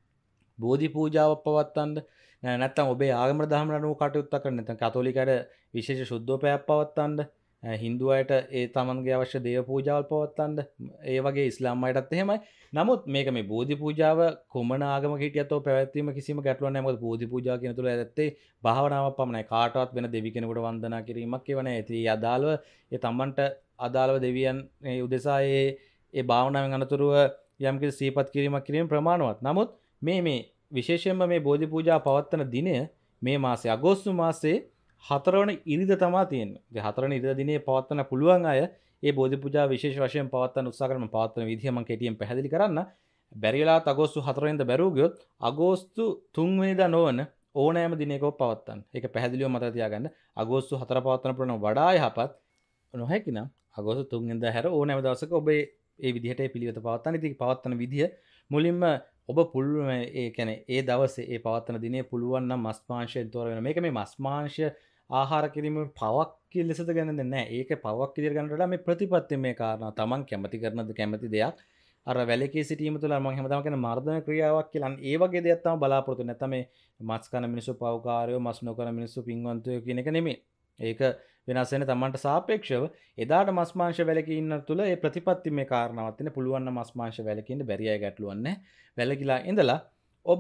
බෝධි පූජාවක් පවත්වන්න. නැත්තම් ඔබේ ආගම දහම අනුව කටයුත්තක් කරන්න. නැත්නම් කතෝලිකයට විශේෂ සුද්ධෝපයක් පවත්වන්න. හින්දු අයට ඒ තමන්ගේ අවශ්‍ය දේව පූජාවල් පවත්වන්න. ඒ වගේ ඉස්ලාම් අයටත් එහෙමයි. නමුත් මේක මේ බෝධි පූජාව කොමන ආගමක හිටියත් ඔය පැවැත්වීම කිසිම ගැටලුවක් නැහැ. මොකද බෝධි පූජාව කියන තුල ඇත්තේ භාවනාවක් පමණයි. කාටවත් වෙන දෙවි කෙනෙකුට වන්දනා කිරීමක් ඒව නැහැ. ඉතින් අදාළව ඒ තමන්ට අදාළව දෙවියන් ඒ උදෙසා ඒ ඒ භාවනාවෙන් අනතුරුව යම්කිසි සීපත් කිරීමක් කිරීම ප්‍රමාණවත්. නමුත් මේ මේ විශේෂයෙන්ම මේ බෝධි පූජා පවත්වන දිනය මේ මාසේ අගෝස්තු මාසේ හතරවන ඉරිදා තමයි තියෙන්නේ. ඒ හතරවන ඉරිදා දිනේ පවත්වන්න පුළුවන් අය ඒ බෝධි පූජා විශේෂ වශයෙන් පවත්වන්න උත්සාහ කරන පවත්වන විදිහ මම කෙටියෙන් පැහැදිලි කරන්න. බැරි වෙලාවත් අගෝස්තු හතර වෙනිදා බැරුව ගියොත් අගෝස්තු තුන් වෙනිදා නොවන ඕනෑම දිනයක පවත්වන්න. ඒක පැහැදිලිව මතක තියාගන්න. අගෝස්තු හතර පවත්වන්න පුළුවන් වඩා යහපත් නොහැකි නම් අගෝස්තු තුන් වෙනිදා හැර ඕනෑම දවසක ඔබ ඒ විදිහට ඒ පිළිවෙත පවත්වන්න. ඉතින් පවත්වන විදිහ මුලින්ම ඔබ පුළුවන් ඒ කියන්නේ ඒ දවසේ ඒ පවත්වන දිනේ පුළුවන් නම් මස් මාංශයෙන් තොර වෙන. මේක මේ මස් මාංශ ආහාර කිරීම පවක් කියලා ලෙසද ගන්නද නැහැ. ඒක පවක් විදියට ගන්නට වඩා මේ ප්‍රතිපත්තිය මේ කාරණා තමන් කැමති කරනද කැමති දෙයක්. අර වැලකී සිටීම තුළ මම හැමදාම කියන මර්ධන ක්‍රියාවක් කියලා. ඒ වගේ දෙයක් තමයි බලාපොරොත්තු වෙන්නේ. නැත්නම් මේ මස් කන මිනිස්සු පවකාරයෝ මස් නොකන මිනිස්සු පින්වන්තයෝ කියන එක නෙමෙයි. ඒක වෙනස් වෙන තමන්ට සාපේක්ෂව එදාට මස් මාංශ වැලකී ඉන්න තුළ ඒ ප්‍රතිපත්ති මේ කාරණාවක් තියෙන පුළුවන් නම් මස් මාංශ වැලකී ඉන්න බැරි අය ගැටලුවක් නැහැ. වැලකීලා ඉඳලා ඔබ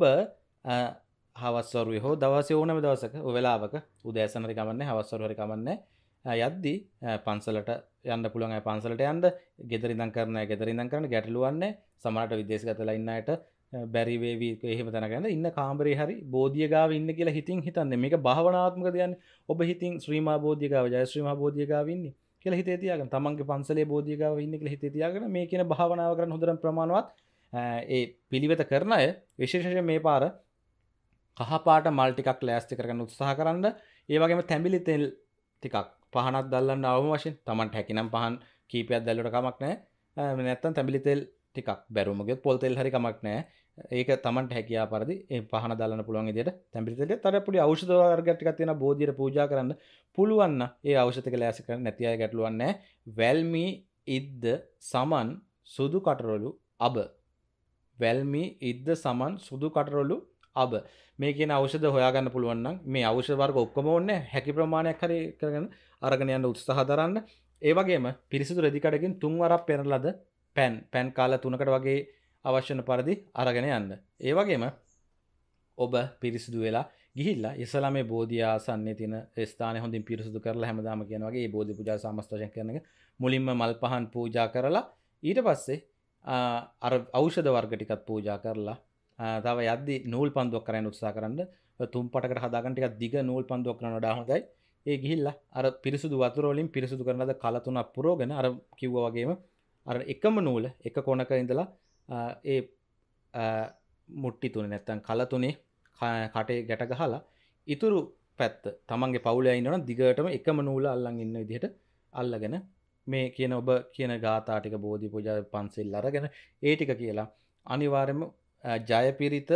හවස් වරුවේ හෝ දවසේ ඕනම දවසක ඔය වෙලාවක උදෑසන හරි කමන්නේ හවස් වරුව හරි කමන්නේ යද්දී පන්සලට යන්න පුළුවන් අය පන්සලට යන්න, ගෙදර ඉඳන් කරන අය ගෙදර ඉඳන් කරන්න ගැටලුවක් නැහැ. සමහරට විදේශගතලා ඉන්න අයට බැරි වේවි එහෙම තැනක ඉන්න කාමරේ හරි බෝධිය ගාව ඉන්න කියලා හිතින් හිතන්නේ. මේක භාවනාත්මක දෙයක්. ඔබ හිතින් ශ්‍රී මහා බෝධිය ගාව ජය ශ්‍රී මහා බෝධිය ගාව ඉන්නේ කියලා හිතේ තියාගන්න. තමන්ගේ පන්සලේ බෝධිය ගාව ඉන්නේ කියලා හිතේ තියාගෙන මේ කියන භාවනාව කරන හොඳටම ප්‍රමාණවත් ඒ පිළිවෙත කරන අය විශේෂයෙන් මේ පාර කහ පාට මල් ටිකක් ලෑස්ති කරගන්න උත්සාහ කරන්න. ඒ වගේම තැඹිලි තෙල් ටිකක් පහනක් දැල්ලන්න අවම වශයෙන් තමන්ට හැකිනම් පහන් කීපයක් දැල්ලුවට කමක් නැහැ. නැත්තම් තැඹිලි තෙල් ටිකක් බැරුම ගියොත් පොල් තෙල් හරි කමක් නැහැ. ඒක තමන්ට හැකියාව පරිදි ඒ පහන දාලන්න පුළුවන් විදිහට තැඹිලි තෙල් තර පොඩි ඖෂධ වර්ග ටිකක් තියෙනවා බෝධියට පූජා කරන්න පුළුවන් නම් ඒ ඖෂධ ටික ලෑස්ති කරන්න නැති අය ගැටලුවක් නැහැ. වැල්මි ඉද්ද සමන් සුදු කටරොළු අබ වැල්මි ඉද්ද සමන් සුදු කටරොළු අබ මේ කියන ඖෂධ හොයාගන්න පුළුවන් නම් මේ ඖෂධ වර්ග ඔක්කොම ඕනේ හැකි ප්‍රමාණයක් හරි කරගෙන අරගෙන යන්න උත්සාහ දරන්න. ඒ වගේම පිරිසිදු රෙදි කඩකින් තුන් වරක් පෙරලද පෑන් පෑන් කාලා තුනකට වගේ අවශ්‍ය වෙන පරිදි අරගෙන යන්න. ඒ වගේම ඔබ පිරිසිදු වෙලා ගිහිල්ලා ඉස්ලාමයේ බෝධිය ආසන්නයේ තියෙන ස්ථානය හොඳින් පිරිසිදු කරලා හැමදාම කියන වගේ මේ බෝධි පූජා සමස්ත වශයෙන් කරන එක මුලින්ම මල් පහන් පූජා කරලා ඊට පස්සේ අර ඖෂධ වර්ග ටිකක් පූජා කරලා තව යද්දි නූල් පන්දුවක් කරන්න උත්සාහ කරන්න. තුන් පටකට හදාගන්න ටිකක් දිග නූල් පන්දුවක් කරන්න වඩා හොඳයි. ඒ ගිහිල්ලා අර පිරිසුදු වතුර වලින් පිරිසුදු කරන ලද කල තුනක් පුරවගෙන අර කිව්වා වගේම අර එකම නූල එක කොනක ඉඳලා ඒ මුට්ටි තුනේ නැත්තම් කල තුනේ කටේ ගැට ගහලා ඉතුරු පැත්ත තමන්ගේ පවුලේ ඉන්නවනම් දිගටම එකම නූල අල්ලන් ඉන්න විදිහට අල්ලගෙන මේ කියන ඔබ කියන ගාථා ටික බෝධි පූජා පන්සිල් අරගෙන ඒ ටික කියලා අනිවාර්යයෙන්ම ජය පිරිත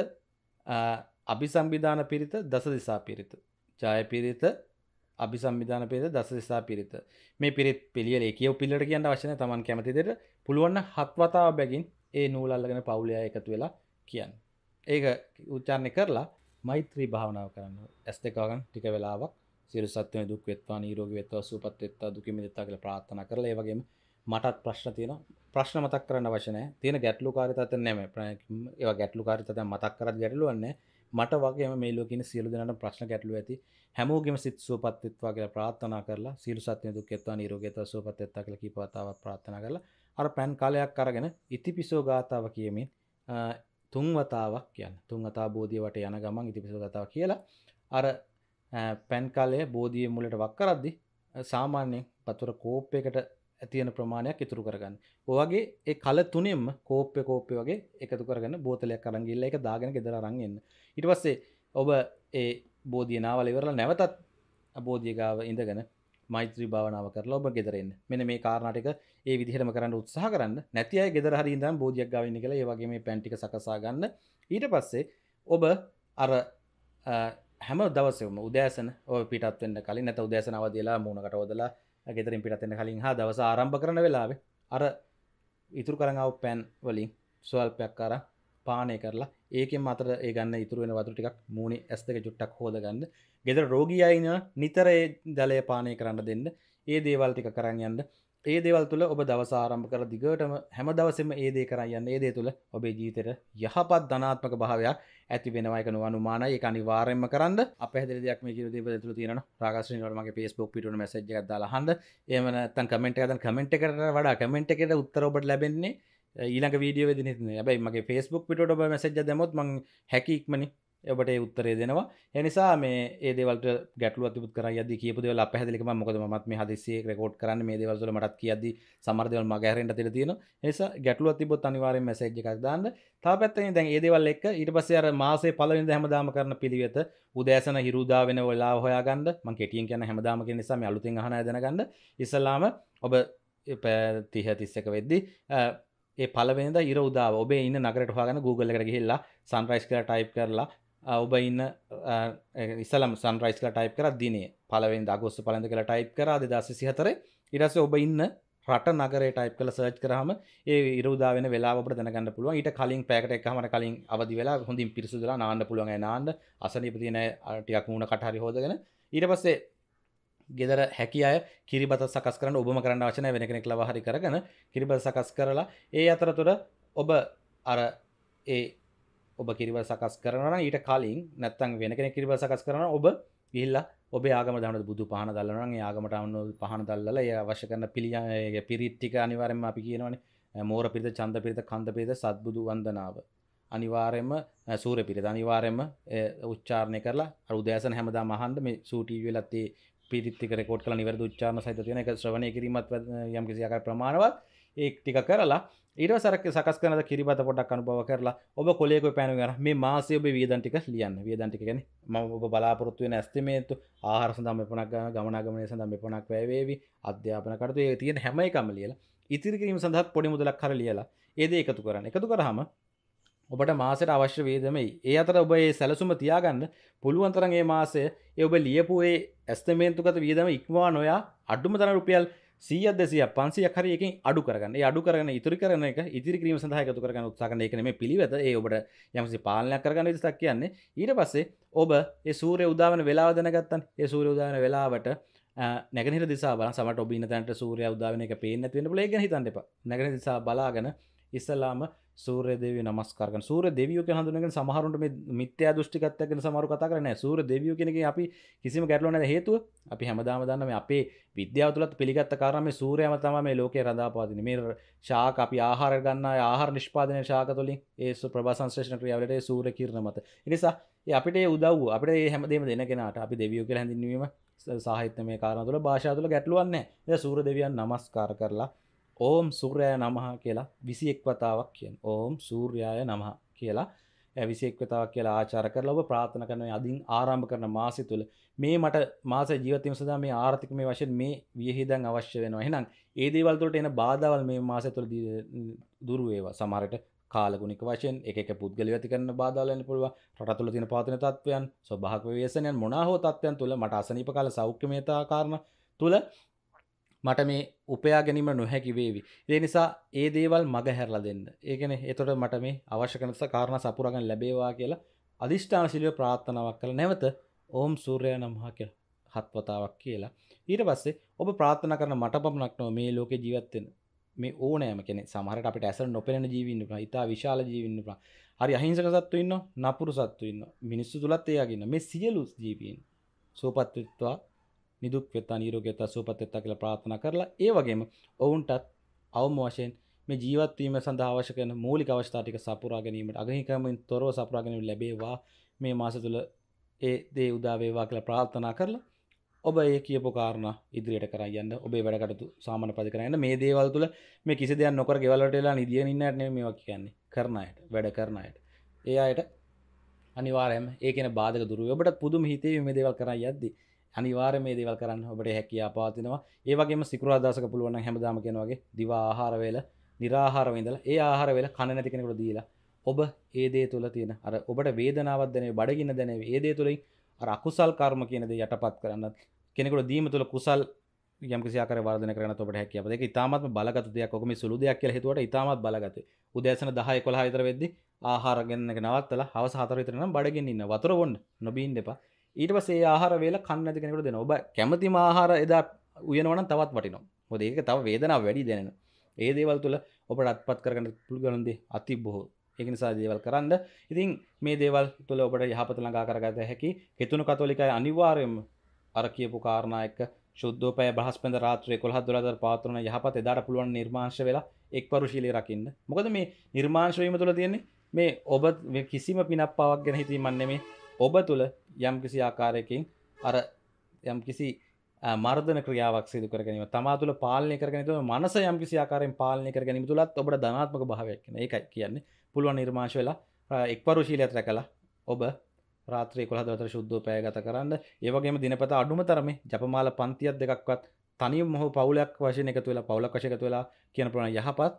අභිසම්විධාන පිරිත දස දිසා පිරිත ජය පිරිත අභිසම්විධාන පිරිත දස දිසා පිරිත මේ පිරිත් පිළියෙල ඒ කියව පිළිවෙලට කියන්න අවශ්‍ය නැහැ. Taman කැමති දෙයට පුළුවන් නම් හත් වතාව බැගින් ඒ නූල් අල්ලගෙන පවුලේ අය එකතු වෙලා කියන්න. ඒක උච්චාරණය කරලා මෛත්‍රී භාවනාව කරන්න. ඇස් දෙක වගන් ටික වෙලාවක් සියලු සත්ත්වයන් දුක් වෙත්වා නිරෝගී වෙත්වා සුවපත් වෙත්වා දුකින් මිදෙත්වා කියලා ප්‍රාර්ථනා කරලා ඒ වගේම මටත් ප්‍රශ්න තියෙනවා. ප්‍රශ්න මතක් කරන්න අවශ්‍ය නැහැ. තියෙන ගැටලුකාරී තත්ත්ව නෙමෙයි. ඒවා ගැටලුකාරී තත්ත්ව මතක් කරත් ගැටලුවක් නැහැ. මට වගේම මේ ලෝකේ ඉන්න සියලු දෙනාට ප්‍රශ්න ගැටලු ඇති. හැමෝගෙම සිත සුවපත් වෙත්වා කියලා ප්‍රාර්ථනා කරලා සියලු සත්ත්වයන් දුක් වෙත්වා නිරෝගී වෙත්වා සුවපත් වෙත්වා කියලා කීප වතාවක් ප්‍රාර්ථනා කරලා අර පෑන් කාලයක් අරගෙන ඉතිපිසෝ ගාතාව කියමින් තුන් වතාවක් කියන්නේ. තුන් වතාව බෝධිය වටේ යන ගමන් ඉතිපිසල කතාව කියලා අර පැන් කාලය බෝධියේ මුලට වක් කරද්දි සාමාන්‍යයෙන් වතුර කෝප්පයකට ඇතිවෙන ප්‍රමාණයක් ඉතුරු කරගන්න. ඔය වගේ ඒ කල තුනෙන්ම කෝප්පේ කෝප්පේ වගේ එකතු කරගෙන බෝතලයක් අරන් ගිහලා ඒක දාගෙන ගෙදර අරන් එන්න. ඊට පස්සේ ඔබ ඒ බෝධිය නාවල ඉවරලා නැවතත් බෝධිය ගාව ඉඳගෙන මෛත්‍රී භාවනාව කරලා ඔබ ගෙදර එන්න. මෙන්න මේ කාරණා ටික ඒ විදිහටම කරන්න උත්සාහ කරන්න. නැති අය ගෙදර හරි ඉඳන් බෝධියක් ගාව ඉන්න කියලා ඒ වගේ මේ පැන් ටික සකසා ගන්න. ඊට පස්සේ ඔබ අර හැම දවසෙම උදෑසන ඔය පිටත් වෙන්න කලින් නැත්නම් උදෑසන අවදිලා මූණකට ඔදලා ගෙදරින් පිටත් වෙන්න කලින් හා දවස ආරම්භ කරන වෙලාවේ අර ඉතුරු කරන් ආව පැන් වලින් ස්වල්පයක් අර පානය කරලා ඒකෙන් අතර ඒ ගන්න ඉතුරු වෙන වතුර ටිකක් මූණේ ඇස් දෙක චුට්ටක් හොද ගන්න. ගෙදර රෝගී අය ඉන්න නිතර ඒ ජලය පානය කරන්න දෙන්න. ඒ දේවල් ටික කරන් යන්න. ඒ දේවල් තුළ ඔබ දවස ආරම්භ කර දිගටම හැම දවසෙම ඒ දේ කරන් යන්න. ඒ දේ තුළ ඔබේ ජීවිතේට යහපත් ධනාත්මක භාවයක් ඇති වෙනවා. ඒක නුවණුමානයි. ඒක අනිවාර්යයෙන්ම කරන්න. අපහැදිලි දෙයක් මේ කියන දේ තුළ තියෙනවා. රාගශ්‍රී වල මගේ Facebook පිටුවන මැසේජ් එකක් දාලා අහන්න. එහෙම නැත්නම් කමෙන්ට් එකක් දාන්න. කමෙන්ට් එකට වඩා කමෙන්ට් එකේට උත්තර ඔබට ලැබෙන්නේ ඊළඟ වීඩියෝ වෙදින හිටින්නේ. හැබැයි මගේ Facebook පිටුවට ඔබ මැසේජ් එක දැම්මොත් මම හැකි ඉක්මනින් ඔබට ඒ උත්තරේ දෙනවා. ඒ නිසා මේ ඒ දේවල්ට ගැටලුවක් තිබුත් කරා යද්දි කියපු දේවල් අපහැදිලිකම මොකද මමත් මේ හදිස්සියේ රෙකෝඩ් කරන්නේ මේ දේවල් වල මටත් කියද්දි සමහර දේවල් මගේ හැරෙන්න තියලා තියෙනවා. ඒ නිසා ගැටලුවක් තිබ්බොත් අනිවාර්යෙන් මැසේජ් එකක් දාන්න. තව පැත්තකින් දැන් ඒ දේවල් එක්ක ඊට පස්සේ අර මාසේ පළවෙනිදා හැමදාම කරන පිළිවෙත උදෑසන හිරුදා වෙන වෙලාව හොයාගන්න. මම කෙටියෙන් කියන හැමදාම කියන නිසා මේ අලුතෙන් අහන අය දැනගන්න. ඉස්සලාම ඔබ තිහ තිස් එක වෙද්දි ඒ පළවෙනිදා ඉර උදාව ඔබේ ඉන්න නගරයට හොයාගන්න Google එකට ගිහිල්ලා sunrise කියලා type කරලා ඔබ ඉන්න ඉස්සලම sunrise කියලා type කරා දිනේ පළවෙනිදා අගෝස්තු පළවෙනිදා කියලා type කරා දෙදාස් විසි හතර ඊට පස්සේ ඔබ ඉන්න රට නගරය type කරලා search කරාම ඒ ඉර උදා වෙන වෙලාව අපිට දැනගන්න පුළුවන්. ඊට කලින් පැයකට එකමාර කලින් අවදි වෙලා හොඳින් පිරිසුදුලා නාන්න පුළුවන්. ඒ නාන්න අසනීප තියෙන ටිකක් මූණ කට හරි හොදගෙන ඊට පස්සේ ගෙදර හැකි අය කිරිබත සකස් කරන්න ඔබම කරන්න අවශ්‍ය නැහැ වෙන කෙනෙක් ලවා හරි කරගෙන කිරිබත සකස් කරලා ඒ අතරතුර ඔබ අර ඒ ඔබ කිරිබත සකස් කරනවා නම් ඊට කලින් නැත්තම් වෙන කෙනෙක් කිරිබත සකස් කරනවා ඔබ ගිහිල්ලා ඔබේ ආගම දානද බුදු පහන දැල්ලනවා නම් ඒ ආගමට අනුව පහන දැල්ලලා ඒ අවශ්‍ය කරන පිළියම් ඒ පිරිත් ටික අනිවාර්යයෙන්ම අපි කියනවනේ මෝර පිරිත ඡන්ද පිරිත කන්ද පිරිත සත්බුදු වන්දනාව අනිවාර්යයෙන්ම සූර්ය පිරිත අනිවාර්යයෙන්ම උච්චාරණය කරලා අර උදෑසන හැමදාම අහන්න මේ සූ ටීවී වලත් ඒ පිරිත් ටික රෙකෝඩ් කරලා නිවැරදි උච්චාරණ සහිත තියෙන එක ශ්‍රවණය කිරීමත් යම් කිසි ආකාර ප්‍රමාණවත් ඒ ටික කරලා ඊට පස්සේ සකස් කරන කිරිබත පොඩ්ඩක් අනුභව කරලා ඔබ කොලේක පෑනුවෙන් අර මේ මාසයේ ඔබේ වියදම් ටික ලියන්න. වියදම් ටික කියන්නේ මම ඔබ බලාපොරොත්තු වෙන ඇස්තිමේන්තු ආහාර සඳහා මෙපමණක් ගන්න ගමනාගමනය සඳහා මෙපමණක් වැය වේවි අධ්‍යාපන කටයුතු ඒ තියෙන හැම එකම ලියලා ඉතිරි කිරීම සඳහා පොඩි මුදලක් හර ලියලා ඒ දේ එකතු කරන්න. එකතු කරාම ඔබට මාසෙට අවශ්‍ය වේදමයි. ඒ අතර ඔබ ඒ සැලසුම තියාගන්න පුළුවන් තරම් ඒ මාසය ඒ ඔබ ලියපු ඒ ඇස්තමේන්තුගත වියදම ඉක්මවා නොයා අඩුම තරම් රුපියල් සීයක් දෙසීයක් පන්සීයක් හරි එකකින් අඩු කරගන්න. ඒ අඩු කරගෙන ඉතුරු කරන එක ඉතිරි කිරීම සඳහා එකතු කරගන්න උත්සාහ කරන එක නෙමෙයි පිළිවෙත. ඒ ඔබට යම්කිසි පාලනයක් කරගන්න විදිහක් කියන්නේ. ඊට පස්සේ ඔබ ඒ සූර්ය උදා වෙන වෙලාව දැනගත්තන්. ඒ සූර්ය උදා වෙන වෙලාවට නැගෙනහිර දිශාව බලන සමහරට ඔබ ඉන්න තැනට සූර්යයා උදා වෙන එක පේන්නේ නැති වෙන්න පුළුවන්. ඒක ගැන හිතන්න එපා. නැගෙනහිර දිශාව බලාගෙන ඉස්සලාම සූර්ය දෙවියෝ නමස්කාර කරන. සූර්ය දෙවියෝ කියන හඳුනගෙන සමහරුන්ට මේ මිත්‍යා දෘෂ්ටිකත්වයක් ගැන සමහරු කතා කරන්නේ නැහැ. සූර්ය දෙවියෝ කියන එකේ අපි කිසිම ගැටලුවක් නැහැ. හේතුව අපි හැමදාම දන්න මේ අපේ විද්‍යාව තුලත් පිළිගත්ත කාරණා මේ සූර්යයම තමයි මේ ලෝකේ රඳාපවතින්නේ. මේ ශාක අපි ආහාර ගන්නා ආහාර නිෂ්පාදනයේ ශාක තුලින් ඒ ප්‍රභා සංශ්ලේෂණ ක්‍රියාවලට ඒ සූර්ය කිරණ මත. ඒ නිසා ඒ අපිට ඒ උදව්ව අපිට මේ හැමදේම දෙන කෙනාට අපි දෙවියෝ කියලා හැඳින්වීම සාහිත්‍යමය කාරණා තුල භාෂාව තුල ගැටලුවක් නැහැ. ඒ සූර්ය දෙවියන් නමස්කාර කරලා ඕම් සූර්යාය නමහ කියලා විසි එක් වතාවක් කියන. ඕම් සූර්යාය නමහ කියලා විසි එක් වතාවක් කියලා ආචාර කරලා ඔබ ප්‍රාර්ථනා කරන අදින් ආරම්භ කරන මාසය තුල මේ මට මාස ජීවත් වීම සඳහා මේ ආර්ථිකමය වශයෙන් මේ වියහිදන් අවශ්‍ය වෙනවා. එහෙනම් ඒ දේවල් වලට එන බාධාවල් මේ මාසය තුල දුරු වේවා. සමහරට කාලගුණික වශයෙන් එක එක පුද්ගලයෝ ඇති කරන බාධාවල් වෙන්න පුළුවන්. රට තුල තියෙන පවතින තත්ත්වයන්, ස්වභාවික ව්‍යසනයන් මොනවා හෝ තත්ත්වයන් තුල මට අසනීප කාල සෞඛ්‍යමයතා කාරණා තුල මට මේ උපයා ගැනීම නොහැකි වේවි. ඒ නිසා ඒ දේවල් මග හැරලා දෙන්න. ඒ කියන්නේ එතකොට මට මේ අවශ්‍ය කරන කාරණා සපුරා ගන්න ලැබේවා කියලා අදිෂ්ඨාන ශීලව ප්‍රාර්ථනාවක් කරලා නැවත ඕම් සූර්යය නමහ කියලා හත් වතාවක් කියලා. ඊට පස්සේ ඔබ ප්‍රාර්ථනා කරන මට පමණක් නොව මේ ලෝකේ ජීවත් වෙන මේ ඕනෑම කෙනෙක් සමහරට අපිට ඇසට නොපෙනෙන ජීවීන් ඉන්නවා. ඊට විශාල ජීවීන් ඉන්නවා. හරි අහිංසක සත්තු ඉන්නවා. නපුරු සත්තු ඉන්නවා. මිනිස්සු තුලත් ඒ වගේ ඉන්නවා. මේ සියලු ජීවීන් සෝපත් වෙත්වා නිදුක් වෙත්තා නිරෝගී වෙත්තා සුවපත් වෙත්තා කියලා ප්‍රාර්ථනා කරලා ඒ වගේම ඔවුන්ටත් අවම වශයෙන් මේ ජීවත් වීම සඳහා අවශ්‍ය කරන මූලික අවශ්‍යතා ටික සපුරා ගැනීමට අගහිකමින් තොරව සපුරා ගැනීම ලැබේවා මේ මාස තුල ඒ දේ උදා වේවා කියලා ප්‍රාර්ථනා කරලා ඔබ ඒ කියපු කාරණා ඉදිරියට කරන් යන්න ඔබේ වැඩ කටයුතු සාමාන්‍ය පරිදි කරන් යන්න මේ දේවල් තුල මේ කිසි දෙයක් නොකර ගෙවල් වලට වෙලා නිදියෙන් ඉන්න අයට නෙමෙයි මේවා කියන්නේ කරන අයට වැඩ කරන අයට ඒ අයට අනිවාර්යයෙන්ම ඒ කියන බාධක දුරු වෙයි ඔබට පුදුම හිතේ මේ දේවල් කරන් යද්දි අනිවාර්යයෙන් මේ දේවල් කරන්න ඔබට හැකියාව පවතිනවා ඒ වගේම සිකුරාදා දවසක පුළුවන් නම් හැමදාම කියන වගේ දිවා ආහාර වේල निराहाරව ඉඳලා ඒ ආහාර වේල කන නැති කෙනෙකුට දීලා ඔබ ඒ දේ තුල තියෙන අර ඔබට වේදනාවක් දැනෙවි බඩගින්න දැනෙවි ඒ දේ තුලින් අර අකුසල් කර්ම කියන දේ යටපත් කරන්නත් කෙනෙකුට දීම තුළ කුසල් යම් කිසි ආකාරයක වර්ධනය කරගන්නත් ඔබට හැකියාව. ඒක ඉතාමත්ම බලගත් දෙයක්. ඔක මේ සුළු දෙයක් කියලා හිතුවට ඉතාමත් බලගතයි. උදෑසන දහ එකොළහ විතර වෙද්දි ආහාර ගන්න එක නවත්තලා හවස හතර විතර නම් බඩගින්න ඉන්න. වතුර බොන්න නොබී ඉන්න එපා. ඊට පස්සේ ඒ ආහාර වේල කන්න නැති කෙනෙකුට දෙනවා. ඔබ කැමැතිම ආහාර එදා උයනවා නම් තවත් වටිනවා. මොකද ඒක තව වේදනාව වැඩි දැනෙනවා. ඒ දේවල් තුළ ඔබට අත්පත් කරගන්න පුළුවන් දේ අති බොහෝ. ඒක නිසා දේවල් කරන්න. ඉතින් මේ දේවල් තුළ ඔබට යහපත ළඟා කරගත හැකි කෙතුණු කතෝලිකයි අනිවාර්යයෙන්ම අර කියපු කාරණා එක්ක ශුද්ධෝපය බ්‍රහස්පතින්ද රාත්‍රී එකොළහ දොළහ දර පාත්‍රන යහපත එදාට පුළුවන් නිර්මාංශ වෙලා එක්පරුශීලී රකින්න. මොකද මේ නිර්මාංශ වීම තුළ තියෙන්නේ මේ ඔබ කිසිම පිනක් පාවක් ගැන හිතීමක් නෙමෙයි. ඔබ තුළ යම් කිසි ආකාරයකින් අර යම් කිසි මර්ධන ක්‍රියාවක් සිදු කර ගැනීම තමා තුළ පාලනය කර ගැනීම මනස යම් කිසි ආකාරයෙන් පාලනය කර ගැනීම තුලත් ඔබට ධනාත්මක භාවයක් වෙනවා. ඒකයි කියන්නේ පුළුවන් නිර්මාංශ වෙලා එක්පරුශීලියත් රැකලා ඔබ රාත්‍රී එකොළහ දොළහ දර ශුද්ධෝපය ගත කරන්න. ඒ වගේම දිනපතා අඩුම තරමේ ජපමාල පන්තියක් දෙකක්වත් තනියම හෝ පවුලක් වශයෙන් එකතු වෙලා පවුලක් වශයෙන් එකතු වෙලා කියන ප්‍රමාණය යහපත්.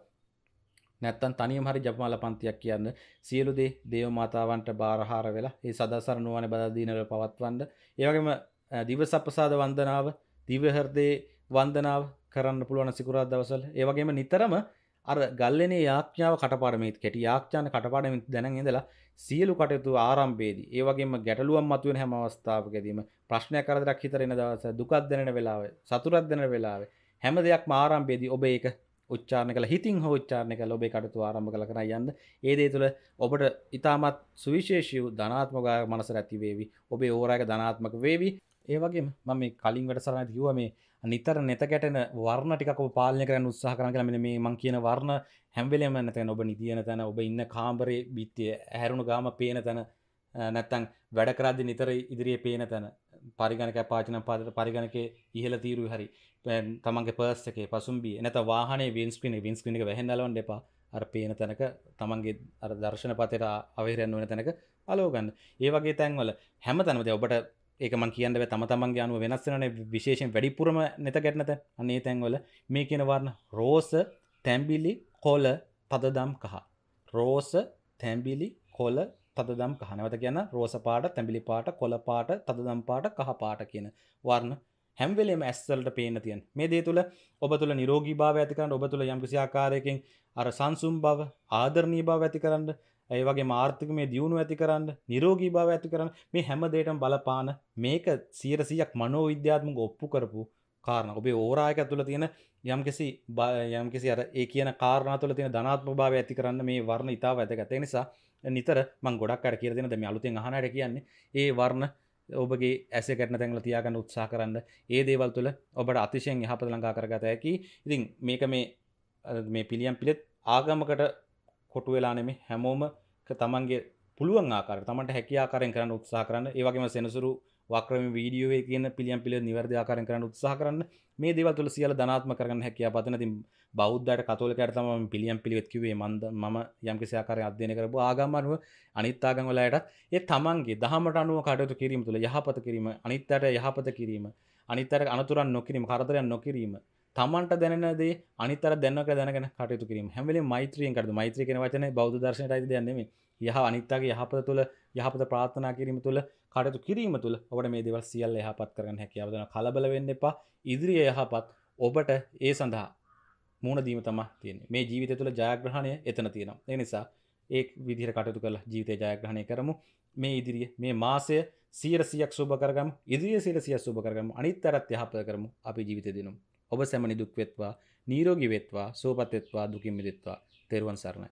නැත්තම් තනියම හරි ජපමාල පන්තියක් කියන්න සියලු දේ දේව මාතාවන්ට බාරහාර වෙලා ඒ සදාසර නුවණ බදා දීනවල පවත්වන්න. ඒ වගේම දිවසප්පසාද වන්දනාව, දිව්‍ය හෘදේ වන්දනාව කරන්න පුළුවන් සිකුරාදා දවසවල. ඒ වගේම නිතරම අර ගල්ලෙනේ යාඥාව කටපාඩමේ කෙටි යාඥාන කටපාඩමේ දැනන් ඉඳලා සියලු කටයුතු ආරම්භයේදී ඒ වගේම ගැටලුවක් මතුවෙන හැම අවස්ථාවකදීම ප්‍රශ්නයක් කරදරයක් හිතර එන දවස දුකක් දැනෙන වෙලාවේ සතුටක් දැනෙන වෙලාවේ හැම දෙයක්ම ආරම්භයේදී ඔබ ඒක උච්චාරණය කළ හිතින් හෝ උච්චාරණය කළ ඔබේ කටයුතු ආරම්භ කළ කරා යන්න. ඒ දේ තුළ ඔබට ඊටමත් සුවිශේෂී ධනාත්මක මනස ඇති වේවි. ඔබේ ඕරායක ධනාත්මක වේවි. ඒ වගේම මම මේ කලින් වැඩසටහනදී කිව්වා මේ නිතර නෙත ගැටෙන වර්ණ ටිකක් ඔබ පාලනය කරන්න උත්සාහ කරන්න කියලා. මෙන්න මේ මම කියන වර්ණ හැම වෙලේම නැත්නම් ඔබ නිදින තැන ඔබ ඉන්න කාමරේ බිත්තිය ඇහැරුණු ගාම පේන තැන නැත්නම් වැඩ කරද්දී නිතර ඉදිරියේ පේන තැන පරිගණකයක් පාවිච්චි කරන පරිගණකයේ ඉහළ තීරුවේ හරි තමන්ගේ පර්ස් එකේ පසුම්බියේ නැත්නම් වාහනේ වින් ස්ක්‍රීන් එක වින් ස්ක්‍රීන් එක වැහෙන්න අලවන්න එපා. අර පේන තැනක තමන්ගේ අර දර්ශන පතේට අවහිරයන් වෙන තැනක අලව ගන්න. ඒ වගේ තැන්වල හැම තැනම දැන් ඔබට ඒක මම කියන්න බෑ තම තමන්ගේ අනුව වෙනස් වෙනනේ විශේෂයෙන් වැඩිපුරම නෙත ගැටෙන තැන්. අන්න ඒ තැන්වල මේ කියන වර්ණ රෝස, තැඹිලි, කොළ, තදදම් කහ. රෝස, තැඹිලි, කොළ, තදදම් කහ. නැවත කියන්න රෝස පාට, තැඹිලි පාට, කොළ පාට, තදදම් පාට, කහ පාට කියන වර්ණ හැම වෙලේම ඇස් වලට පේන්න තියෙන. මේ දේ තුල ඔබ තුල නිරෝගී භාවය ඇති කරන්න, ඔබ තුල යම්කිසි ආකාරයකින් අර සංසුම් බව, ආදරණීය බව ඇති කරන්න, ඒ වගේම ආර්ථිකමය දියුණුව ඇති කරන්න, නිරෝගී භාවය ඇති කරන්න මේ හැම දෙයකම බලපාන මේක සියයට සීයක් මනෝවිද්‍යාත්මක ඔප්පු කරපු කාරණා. ඔබේ ඕරායක තුල තියෙන යම්කිසි යම්කිසි අර ඒ කියන කාරණා තුල තියෙන ධනාත්මක භාවය ඇති කරන්න මේ වර්ණ ඊටා වැදගත්. ඒ නිසා නිතර මම ගොඩක් අර කියලා දෙන දැන් මේ අලුතෙන් අහන අයට කියන්නේ ඒ වර්ණ ඔබගේ ඇසේ ගැටෙන තැන්වල තියාගන්න උත්සාහ කරන්න. ඒ දේවල් තුළ ඔබට අතිශයින් යහපත ළඟා කරගත හැකි. ඉතින් මේක මේ මේ පිළියම් පිළිත් ආගමකට කොටු වෙලා නෙමෙයි හැමෝම තමන්ගේ පුළුවන් ආකාරයට තමන්ට හැකිය ආකාරයෙන් කරන්න උත්සාහ කරන්න. ඒ වගේම සෙනසුරු වක්‍රමී වීඩියෝ එකේ කියන පිළියම් පිළිත් නිවැරදි ආකාරයෙන් කරන්න උත්සාහ කරන්න. මේ දේවල් තුළ සියල්ල ධනාත්මක කරගන්න හැකියාව පතන. ඉතින් බෞද්ධයට කතෝලිකයට තමයි මම පිළියම් පිළිවෙත් කිව්වේ. මම යම්කිසි ආකාරයෙන් අධ්‍යයනය කරපු ආගම් අනුව අනිත් ආගම් වලටත් ඒ තමන්ගේ දහමට අනුව කටයුතු කිරීම තුළ යහපත කිරීම, අනිත්යට යහපත කිරීම, අනිත්යට අනතුරක් නොකිරීම, කරදරයක් නොකිරීම, තමන්ට දැනෙන දේ අනිත්යට දැනනක දැනගෙන කටයුතු කිරීම. හැම වෙලේම මෛත්‍රියෙන් කරද. මෛත්‍රිය කියන වචනේ බෞද්ධ දර්ශනයට අයිති දෙයක් නෙමෙයි. යහ අනිත්‍යගේ යහපත තුළ යහපත ප්‍රාර්ථනා කිරීම තුළ කටයුතු කිරීම තුළ ඔබට මේ දේවල් සියල්ල යහපත් කරගන්න හැකියාව දෙනවා. කලබල වෙන්න එපා. ඉදිරිය යහපත් ඔබට ඒ සඳහා මුණ දීම තමයි තියෙන්නේ. මේ ජීවිතය තුළ ජයග්‍රහණය එතන තියෙනවා. ඒ නිසා ඒ විදිහට කටයුතු කරලා ජීවිතය ජයග්‍රහණය කරමු. මේ ඉදිරිය මේ මාසය සියයට සීයක් සුබ කරගමු. ඉදිරිය සියයට සීයක් සුබ කරගමු. අනිත්‍යරත් යහපත කරමු. අපි ජීවිතය දිනමු. ඔබ සැම නිදුක් වෙත්වා, නිරෝගී වෙත්වා, සුවපත් වෙත්වා, දුකින් මිදෙත්වා. තෙරුවන් සරණයි.